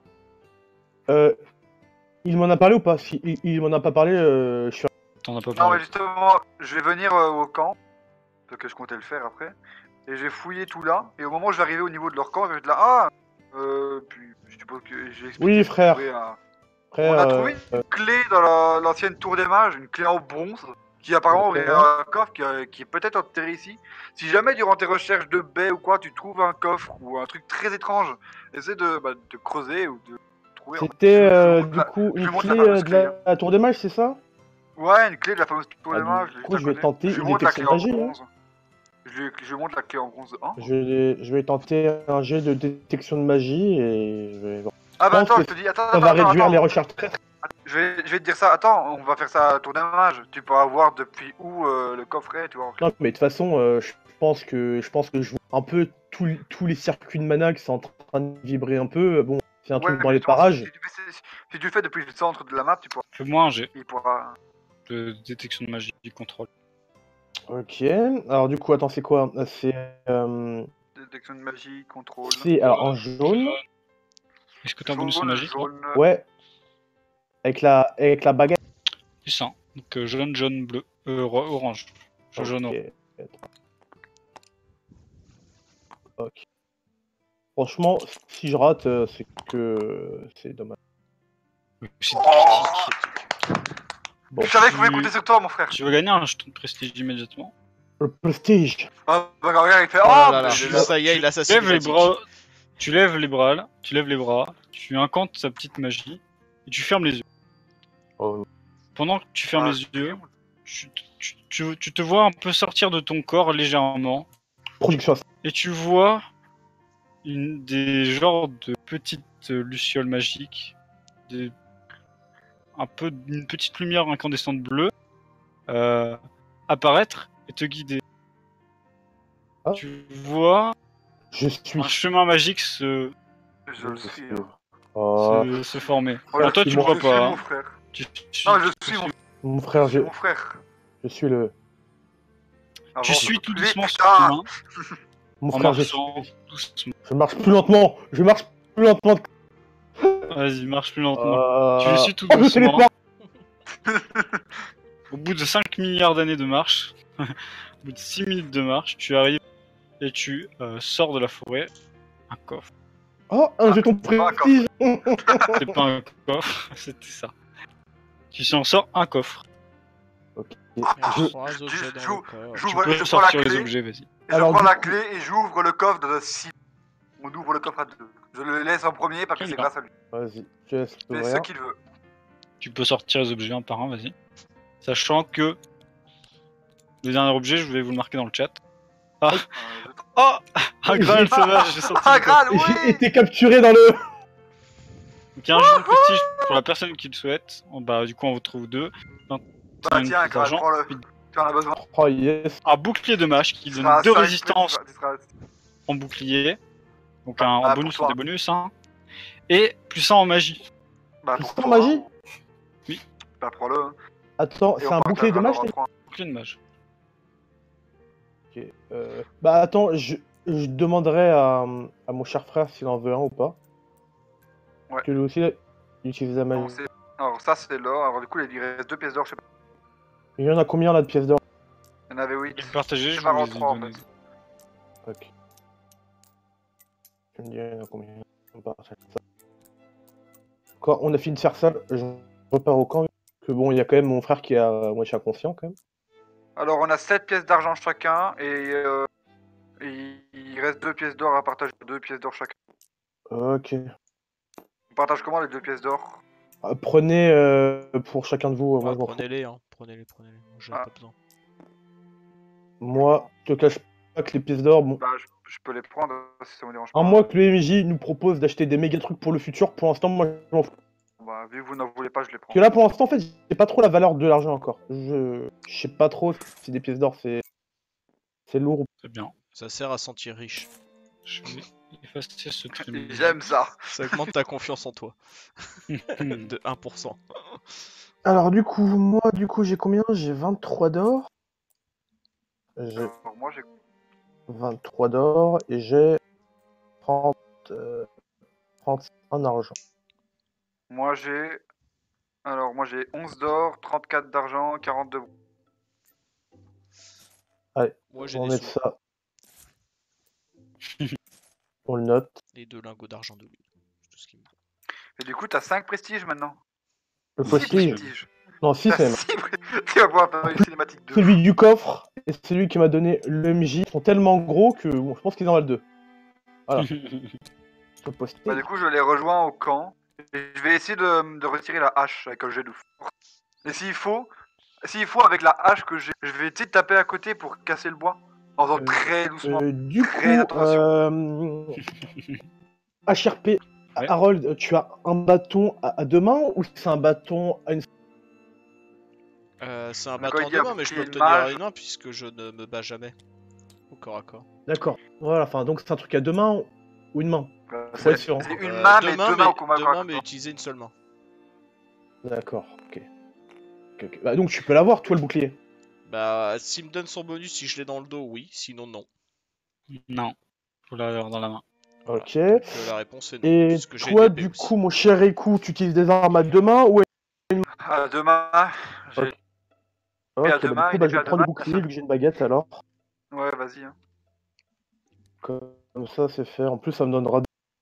Euh, il m'en a parlé ou pas? Si il, il m'en a pas parlé, euh, je suis.
T'en as pas
Non,
parlé.
mais justement, je vais venir euh, au camp, parce que je comptais le faire après, et j'ai fouillé tout là, et au moment où je vais arriver au niveau de leur camp, je vais être là, ah euh, puis je suppose que j'ai expliqué.
Oui,
que
frère.
j'ai trouvé un-
Après,
On a
euh,
trouvé une clé dans la- l'ancienne tour des mages, une clé en bronze, qui apparemment
Ok.
est un coffre qui, euh, qui est peut-être enterré ici. Si jamais durant tes recherches de baies ou quoi, tu trouves un coffre ou un truc très étrange, essaie de, bah, de creuser ou de trouver. en fait.
c'était
Je- je
euh,
montre
du
la-
coup
je
une
montre
clé
la fameuse
euh, de
clé,
la, la tour des mages, c'est ça?
Ouais, une clé de la fameuse tour
Ah,
des mages.
du
juste
coup,
à
je vais
côté.
tenter
Je lui
une
montre la
détection
clé en
de magie, hein.
bronze. Je, lui- je lui montre la clé en bronze un.
Je vais, je vais tenter un jet de détection de magie et je vais.
Ah bah
pense
attends,
que
je te dis, attends,
Ça
attends,
va
attends,
réduire
attends.
les recherches très.
Je vais, je vais te dire ça, attends, on va faire ça à tour des mages. Tu pourras voir depuis où euh, le coffre est, tu vois.
Non, mais de toute façon, euh, je pense que je pense que je vois un peu tous les- tous les circuits de mana qui sont en train de vibrer un peu. Bon, c'est un
Ouais,
truc dans
mais
les
justement,
parages.
Si, si tu fais- si- si tu le fais depuis le centre de la map, tu pourras.
Fais-moi un jet
Il pourra...
de détection de magie du contrôle.
Ok. Alors du coup, attends, c'est quoi? C'est euh,
Détection de magie, contrôle.
c'est alors en jaune.
Est-ce que t'as un bonus en
Jaune,
magie toi
jaune.
Ouais. Avec la avec la baguette.
C'est ça. Donc euh, jaune, jaune, bleu, euh, ro- orange. Jaune, jaune, orange.
Ok. Ok. Franchement, si je rate, euh, c'est que c'est dommage.
C'est
Oh
Bon,
Je savais que je pouvais
tu-
compter sur toi, mon frère.
Tu vas gagner un jeton de prestige immédiatement.
le prestige.
Ah, bah regarde, il fait.
Oh
Oh,
là là,
bah,
tu-
je-
ça y est, il
Tu
assassine
lèves les
Magic.
bras, tu lèves les bras, là, tu lèves les bras, tu incantes sa petite magie et tu fermes les yeux.
Oh.
Pendant que tu fermes
Ah,
les yeux, tu, tu- tu- tu te vois un peu sortir de ton corps légèrement
Production.
et tu vois une, des genres de petites euh, lucioles magiques, des, un peu une petite lumière incandescente bleue euh, apparaître et te guider.
Ah.
Tu vois
Je suis.
un chemin magique se,
Je le suis. hein.
Oh,
se, se former.
Voilà,
Alors toi tu
je
le vois
suis
pas.
mon
hein.
frère.
Tu, tu-
Non, je suis mon,
mon
je
frère,
suis
je,
mon frère.
je suis le.
tu
Avance
suis tout
plus
doucement
vite,
ce
putain.
chemin
Mon
en
frère, je,
marchant
suis-
doucement.
je marche plus lentement. Je marche plus lentement.
Vas-y, marche plus lentement.
Euh,
Tu le suis tout
oh, je
doucement.
téléporte.
Au bout de cinq milliards d'années de marche, au bout de six minutes de marche, tu arrives et tu euh, sors de la forêt un coffre.
Oh, un jeton
pas un
prestige.
C'est pas un coffre, c'était ça. Tu en sors un coffre.
Il y a
Je-
trois objets
je-
dans
je-
le corps.
Tu
J'ouvre,
peux
je prends la
sortir
clé.
les objets, vas-y.
Et je
Alors,
prends
du
la
coup-
clé et j'ouvre le coffre de six. On ouvre le coffre à deux. Je le laisse en premier parce que
Très
c'est
bien.
grâce à lui.
Vas-y, je te laisse
C'est ce
l'ouvrir.
qu'il veut.
Tu peux sortir les objets un par un, vas-y. Sachant que Le dernier objet, je vais vous le marquer dans le chat. Ah.
Euh, je-
Oh un Graal sauvage, j'ai sorti.
Ah,
le
Graal,
J'ai
oui.
été capturé dans le.
Donc il y a un jeu de prestige pour la personne qui le souhaite. Oh, bah du coup on vous trouve deux.
Bah
une
tiens,
pièce
Graal,
d'argent.
prends-le. Tu en as besoin.
Oh yes.
Un bouclier de mage qui
Tu
donne
seras
deux
cinq,
résistances
tu seras- tu seras-
en bouclier. Donc
Ah,
un en
ah,
bonus
pour
ou
toi.
des bonus. Hein. Et plus un en magie.
Bah,
Plus
pour
en
toi,
magie.
hein. Bah, prends-le. hein.
Attends,
Et
c'est
on
un bouclier de
partagera
mage.
dans
t'as
trois.
Bouclier de mage.
Ok, euh, Bah attends, je, je demanderai à, à mon cher frère s'il en veut un ou pas.
Ouais.
Que lui aussi, il utilise la
Bon,
magie.
c'est- Alors, ça, c'est l'or. Alors, du coup, il lui reste deux pièces d'or. Je sais pas.
Il y en a combien là de pièces d'or?
Il y en avait huit.
Je vais partager,
C'est
je
pas
vous
en
les ai
trois, en
donnés.
fait.
Ok. Je me dis, il y en a combien? On part faire ça. Quand on a fini de faire ça, je repars au camp. Que bon, il y a quand même mon frère qui est à moitié inconscient quand même.
Alors, on a sept pièces d'argent chacun. Et, euh, et il reste deux pièces d'or à partager. Deux pièces d'or chacun.
Ok.
On partage comment les deux pièces d'or?
Ah, prenez euh, pour chacun de vous. euh, moi,
Ah,
je m'en fous.
prenez-les, hein. Prenez-les, prenez-les. Moi, j'en ai
Ah.
pas besoin.
Moi, je te cache pas que les pièces d'or, bon.
Bah, je, je peux les prendre si ça me dérange
À
pas.
moins que le M J nous propose d'acheter des méga trucs pour le futur, pour l'instant, moi, je m'en fous.
Bah, vu que vous n'en voulez pas, je les prends.
Parce que là, pour l'instant, en fait, j'ai pas trop la valeur de l'argent encore. Je... je sais pas trop si des pièces d'or, c'est c'est lourd ou
C'est bien.
Ça sert à sentir riche.
Je vais effacer ce trim.
J'aime ça.
Ça augmente ta confiance en toi. De un pour cent.
Alors du coup, moi, du coup, j'ai combien? J'ai vingt-trois d'or. J'ai
Alors, moi, j'ai.
vingt-trois d'or et j'ai trente, euh, trente en argent.
Moi, j'ai. Alors, moi, j'ai onze d'or, trente-quatre d'argent, quarante de.
Moi, j'ai
On va
des
mettre
sous.
ça. On le note.
Et deux lingots d'argent de lui. C'est tout ce qu'il me faut.
Et du coup, t'as cinq prestiges maintenant.
Le
six
prestige.
prestiges.
Non, six
T'as
c'est même.
six prestiges. Tu vas pouvoir faire une cinématique de.
Celui du coffre et celui qui m'a donné le M J sont tellement gros que bon, je pense qu'ils en valent deux. Voilà. Je peux poster.
Bah, du coup, je les rejoins au camp. Et je vais essayer de, de retirer la hache avec un jet de force. Et s'il faut, s'il faut, avec la hache que j'ai, je vais essayer de taper à côté pour casser le bois. En faisant
Euh,
très doucement.
Euh, du
Très
coup,
attention.
euh... H R P,
Ouais.
Harold, tu as un bâton à, à deux mains ou c'est un bâton à une...
Euh, c'est un
Mais quand
bâton
il
à
dit
deux
un
mains, mais je peux le
bouclier
tenir à
mage-
une main puisque je ne me bats jamais. Au corps à corps.
D'accord. Voilà, enfin, donc c'est un truc à deux mains ou une main.
Euh,
Faut
c'est
être sûr.
c'est une
Euh,
main,
deux
mais
mains,
deux mains
mais,
au combat.
deux
corps à
mains, mais
corps.
utiliser une seule main.
D'accord, ok. Ok, ok. Bah, donc tu peux l'avoir, toi, le bouclier.
Bah, s'il me donne son bonus, si je l'ai dans le dos, oui. Sinon, non.
Non. Faut l'avoir dans la main.
Ok.
Donc, euh, la réponse est non.
Et
puisque j'ai
toi,
une épée
du
aussi.
coup, mon cher Eku, tu utilises des armes à deux mains ou...
À deux mains, j'ai.
Ok.
Et à
Ok,
deux
bah,
mains,
du coup,
une
bah,
épée
je vais
à deux
prendre le
mains.
bouclier vu que j'ai une baguette, alors.
Ouais, vas-y. hein.
Comme ça, c'est fait. En plus, ça me donnera...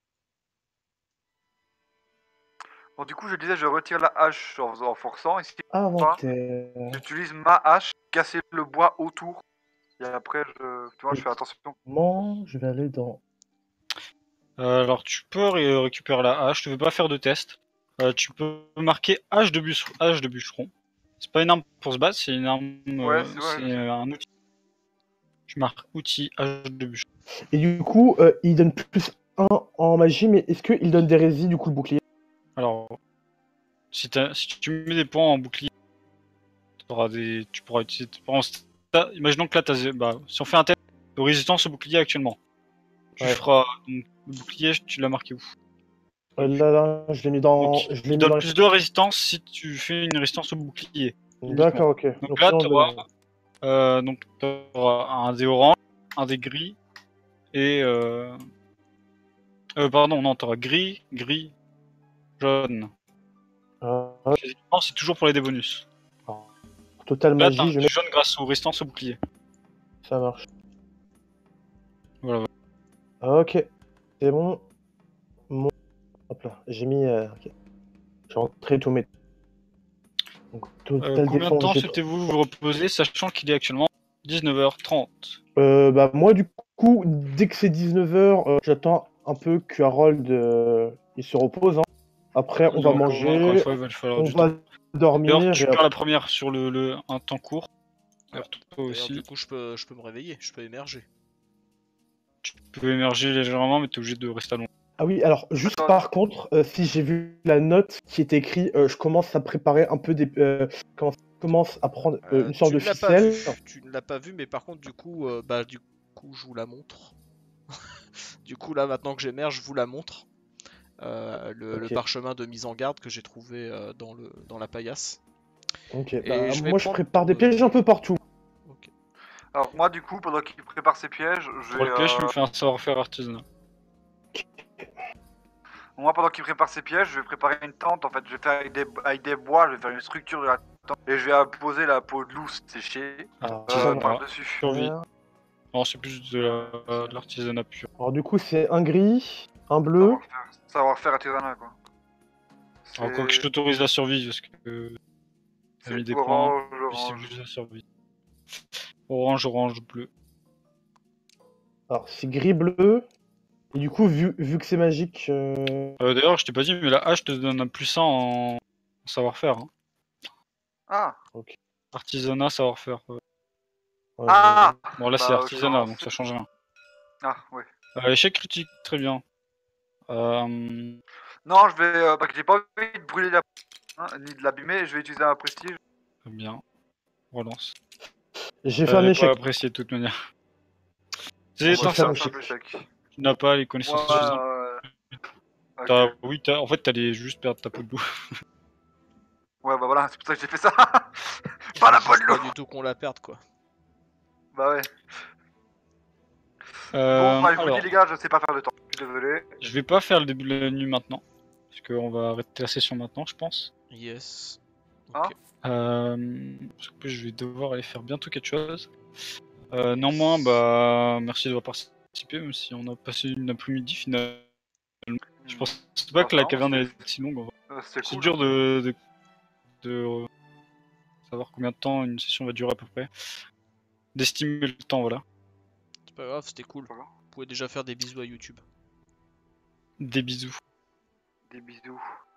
Bon, du coup, je disais, je retire la hache en, faisant- en forçant. Et si
Inventaire...
j'utilise ma hache, casser le bois autour. Et après, je, tu vois, je fais attention.
Comment je vais aller dans...
Euh, alors tu peux ré- récupérer la hache, tu veux pas faire de test. Euh, tu peux marquer hache de, bûche- hache de bûcheron. C'est pas une arme pour se battre, c'est une arme. euh,
Ouais, c'est vrai,
c'est
je sais.
euh, un outil. Tu marques outil hache de bûcheron.
Et du coup, euh, il donne plus un en magie, mais est-ce qu'il donne des résines, du coup, le bouclier?
Alors, si, t'as- si tu mets des points en bouclier, t'auras des, tu pourras utiliser. tes points en stat. Imaginons que là, t'as, zé- bah, si on fait un test de résistance au bouclier actuellement, tu
Ouais.
feras donc, le bouclier, tu l'as marqué où?
Euh, Là, là, je l'ai mis dans...
Donc,
je l'ai
il
mis
donne
dans...
plus de résistance si tu fais une résistance au bouclier.
D'accord, ok.
Donc là,
sinon, je
t'auras-
donne-
Euh, donc t'auras un dé orange, un dé gris et euh... euh pardon non t'auras gris, gris, jaune.
Ah,
Physiquement c'est toujours pour les dés bonus.
total
Là t'as un
magie, je
dé
mets...
jaune grâce aux résistances au bouclier.
Ça marche.
Voilà.
Ok. C'est bon. Mon... Hop là, j'ai mis... euh, ok. J'ai rentré tous mes... Donc, total
Euh, combien de
défense,
temps
j'ai-
souhaitez-vous vous reposer sachant qu'il est actuellement dix-neuf heures trente?
Euh, bah moi du coup, dès que c'est dix-neuf heures, euh, j'attends un peu que Harold euh, il se repose. hein. Après, on va
Donc, encore une
manger,
fois, il va falloir
on
du
va
temps.
dormir.
D'ailleurs tu
et
perds la première sur le, le un temps court. D'ailleurs, toi
D'ailleurs,
aussi.
du coup, je peux, je peux me réveiller, je peux émerger.
Tu peux émerger légèrement, mais t'es obligé de rester à long.
Ah oui, alors juste
Attends.
par contre, euh, si j'ai vu la note qui est écrite, euh, je commence à préparer un peu des, euh, commence, commence à prendre euh,
Euh,
une sorte
tu
de
ne l'as pas vu,
ficelle.
tu ne l'as pas vu, mais par contre, du coup, euh, bah, du coup, je vous la montre. Du coup, là, maintenant que j'émerge, je vous la montre. Euh, le, le
Ok.
parchemin de mise en garde que j'ai trouvé euh, dans, le, dans la paillasse.
Ok,
Et
bah,
je vais
moi je
prendre
prépare des
ton, euh,
pièges un peu partout.
Ok.
Alors moi du coup, pendant qu'il prépare ses pièges, je
Pour
vais...
le piège, tu
euh,
me fais un savoir-faire artisanal.
Moi pendant qu'il prépare ses pièges, je vais préparer une tente en fait. Je vais faire avec des, avec des bois, je vais faire une structure de la tente. Et je vais poser la peau de loup séchée
Alors,
euh,
ça,
par-dessus.
Survie. Non, c'est plus de la- de l'artisanat pur.
alors du coup c'est un gris, un bleu.
Savoir-faire, savoir-faire artisanal quoi.
Alors, quoi que je
C'est
t'autorise la survie, parce que t'as mis
c'est
des points,
orange,
puis c'est
orange.
plus la survie. Orange, orange, bleu.
Alors c'est gris bleu. Et du coup vu, vu que c'est magique, euh,
Euh, D'ailleurs, je t'ai pas dit, mais la hache te donne un plus un en, en savoir-faire. Hein.
Ah
Artisanat, savoir-faire. ouais.
ouais,
Ah
Bon, là, c'est
Bah
artisanat,
je
donc ça change rien.
Ah ouais.
Euh, échec critique, très bien. Euh,
Non, je vais... Euh, parce que j'ai pas envie de brûler la... Hein, ni de l'abîmer, je vais utiliser un prestige.
très bien. Relance.
j'ai fait un
J'avais pas
échec.
apprécié de toute manière. C'est
J'ai
éteint
fait
ça.
un
Simple
échec.
échec.
Tu n'as pas les connaissances
Moi,
suffisantes.
euh... ok.
T'as- Oui, t'as- en fait, t'allais juste perdre ta peau de loup.
Ouais, bah voilà, c'est pour ça que j'ai fait ça. Pas la
Je
peau de
veux pas
loup.
du tout qu'on la perde, quoi.
Bah ouais.
Euh,
Bon, bah, je vous
alors,
dis les gars, je sais pas faire de temps. Je suis désolé.
je vais pas faire le début de la nuit maintenant. Parce qu'on va arrêter la session maintenant, je pense.
Yes.
Hein
Ok.
Euh, parce qu'en plus, je vais devoir aller faire bientôt quelque chose. Euh, néanmoins, bah, merci d'avoir participé, même si on a passé une après-midi finalement. Je pense pas
Bah,
que la
ça,
caverne
c'est-
est si longue. En vrai.
Euh, C'est
C'est
cool.
dur de, de, de, euh, savoir combien de temps une session va durer à peu près. D'estimer le temps, voilà.
C'est pas grave, c'était cool.
Pas grave.
Vous pouvez déjà faire des bisous à YouTube.
Des bisous.
Des bisous.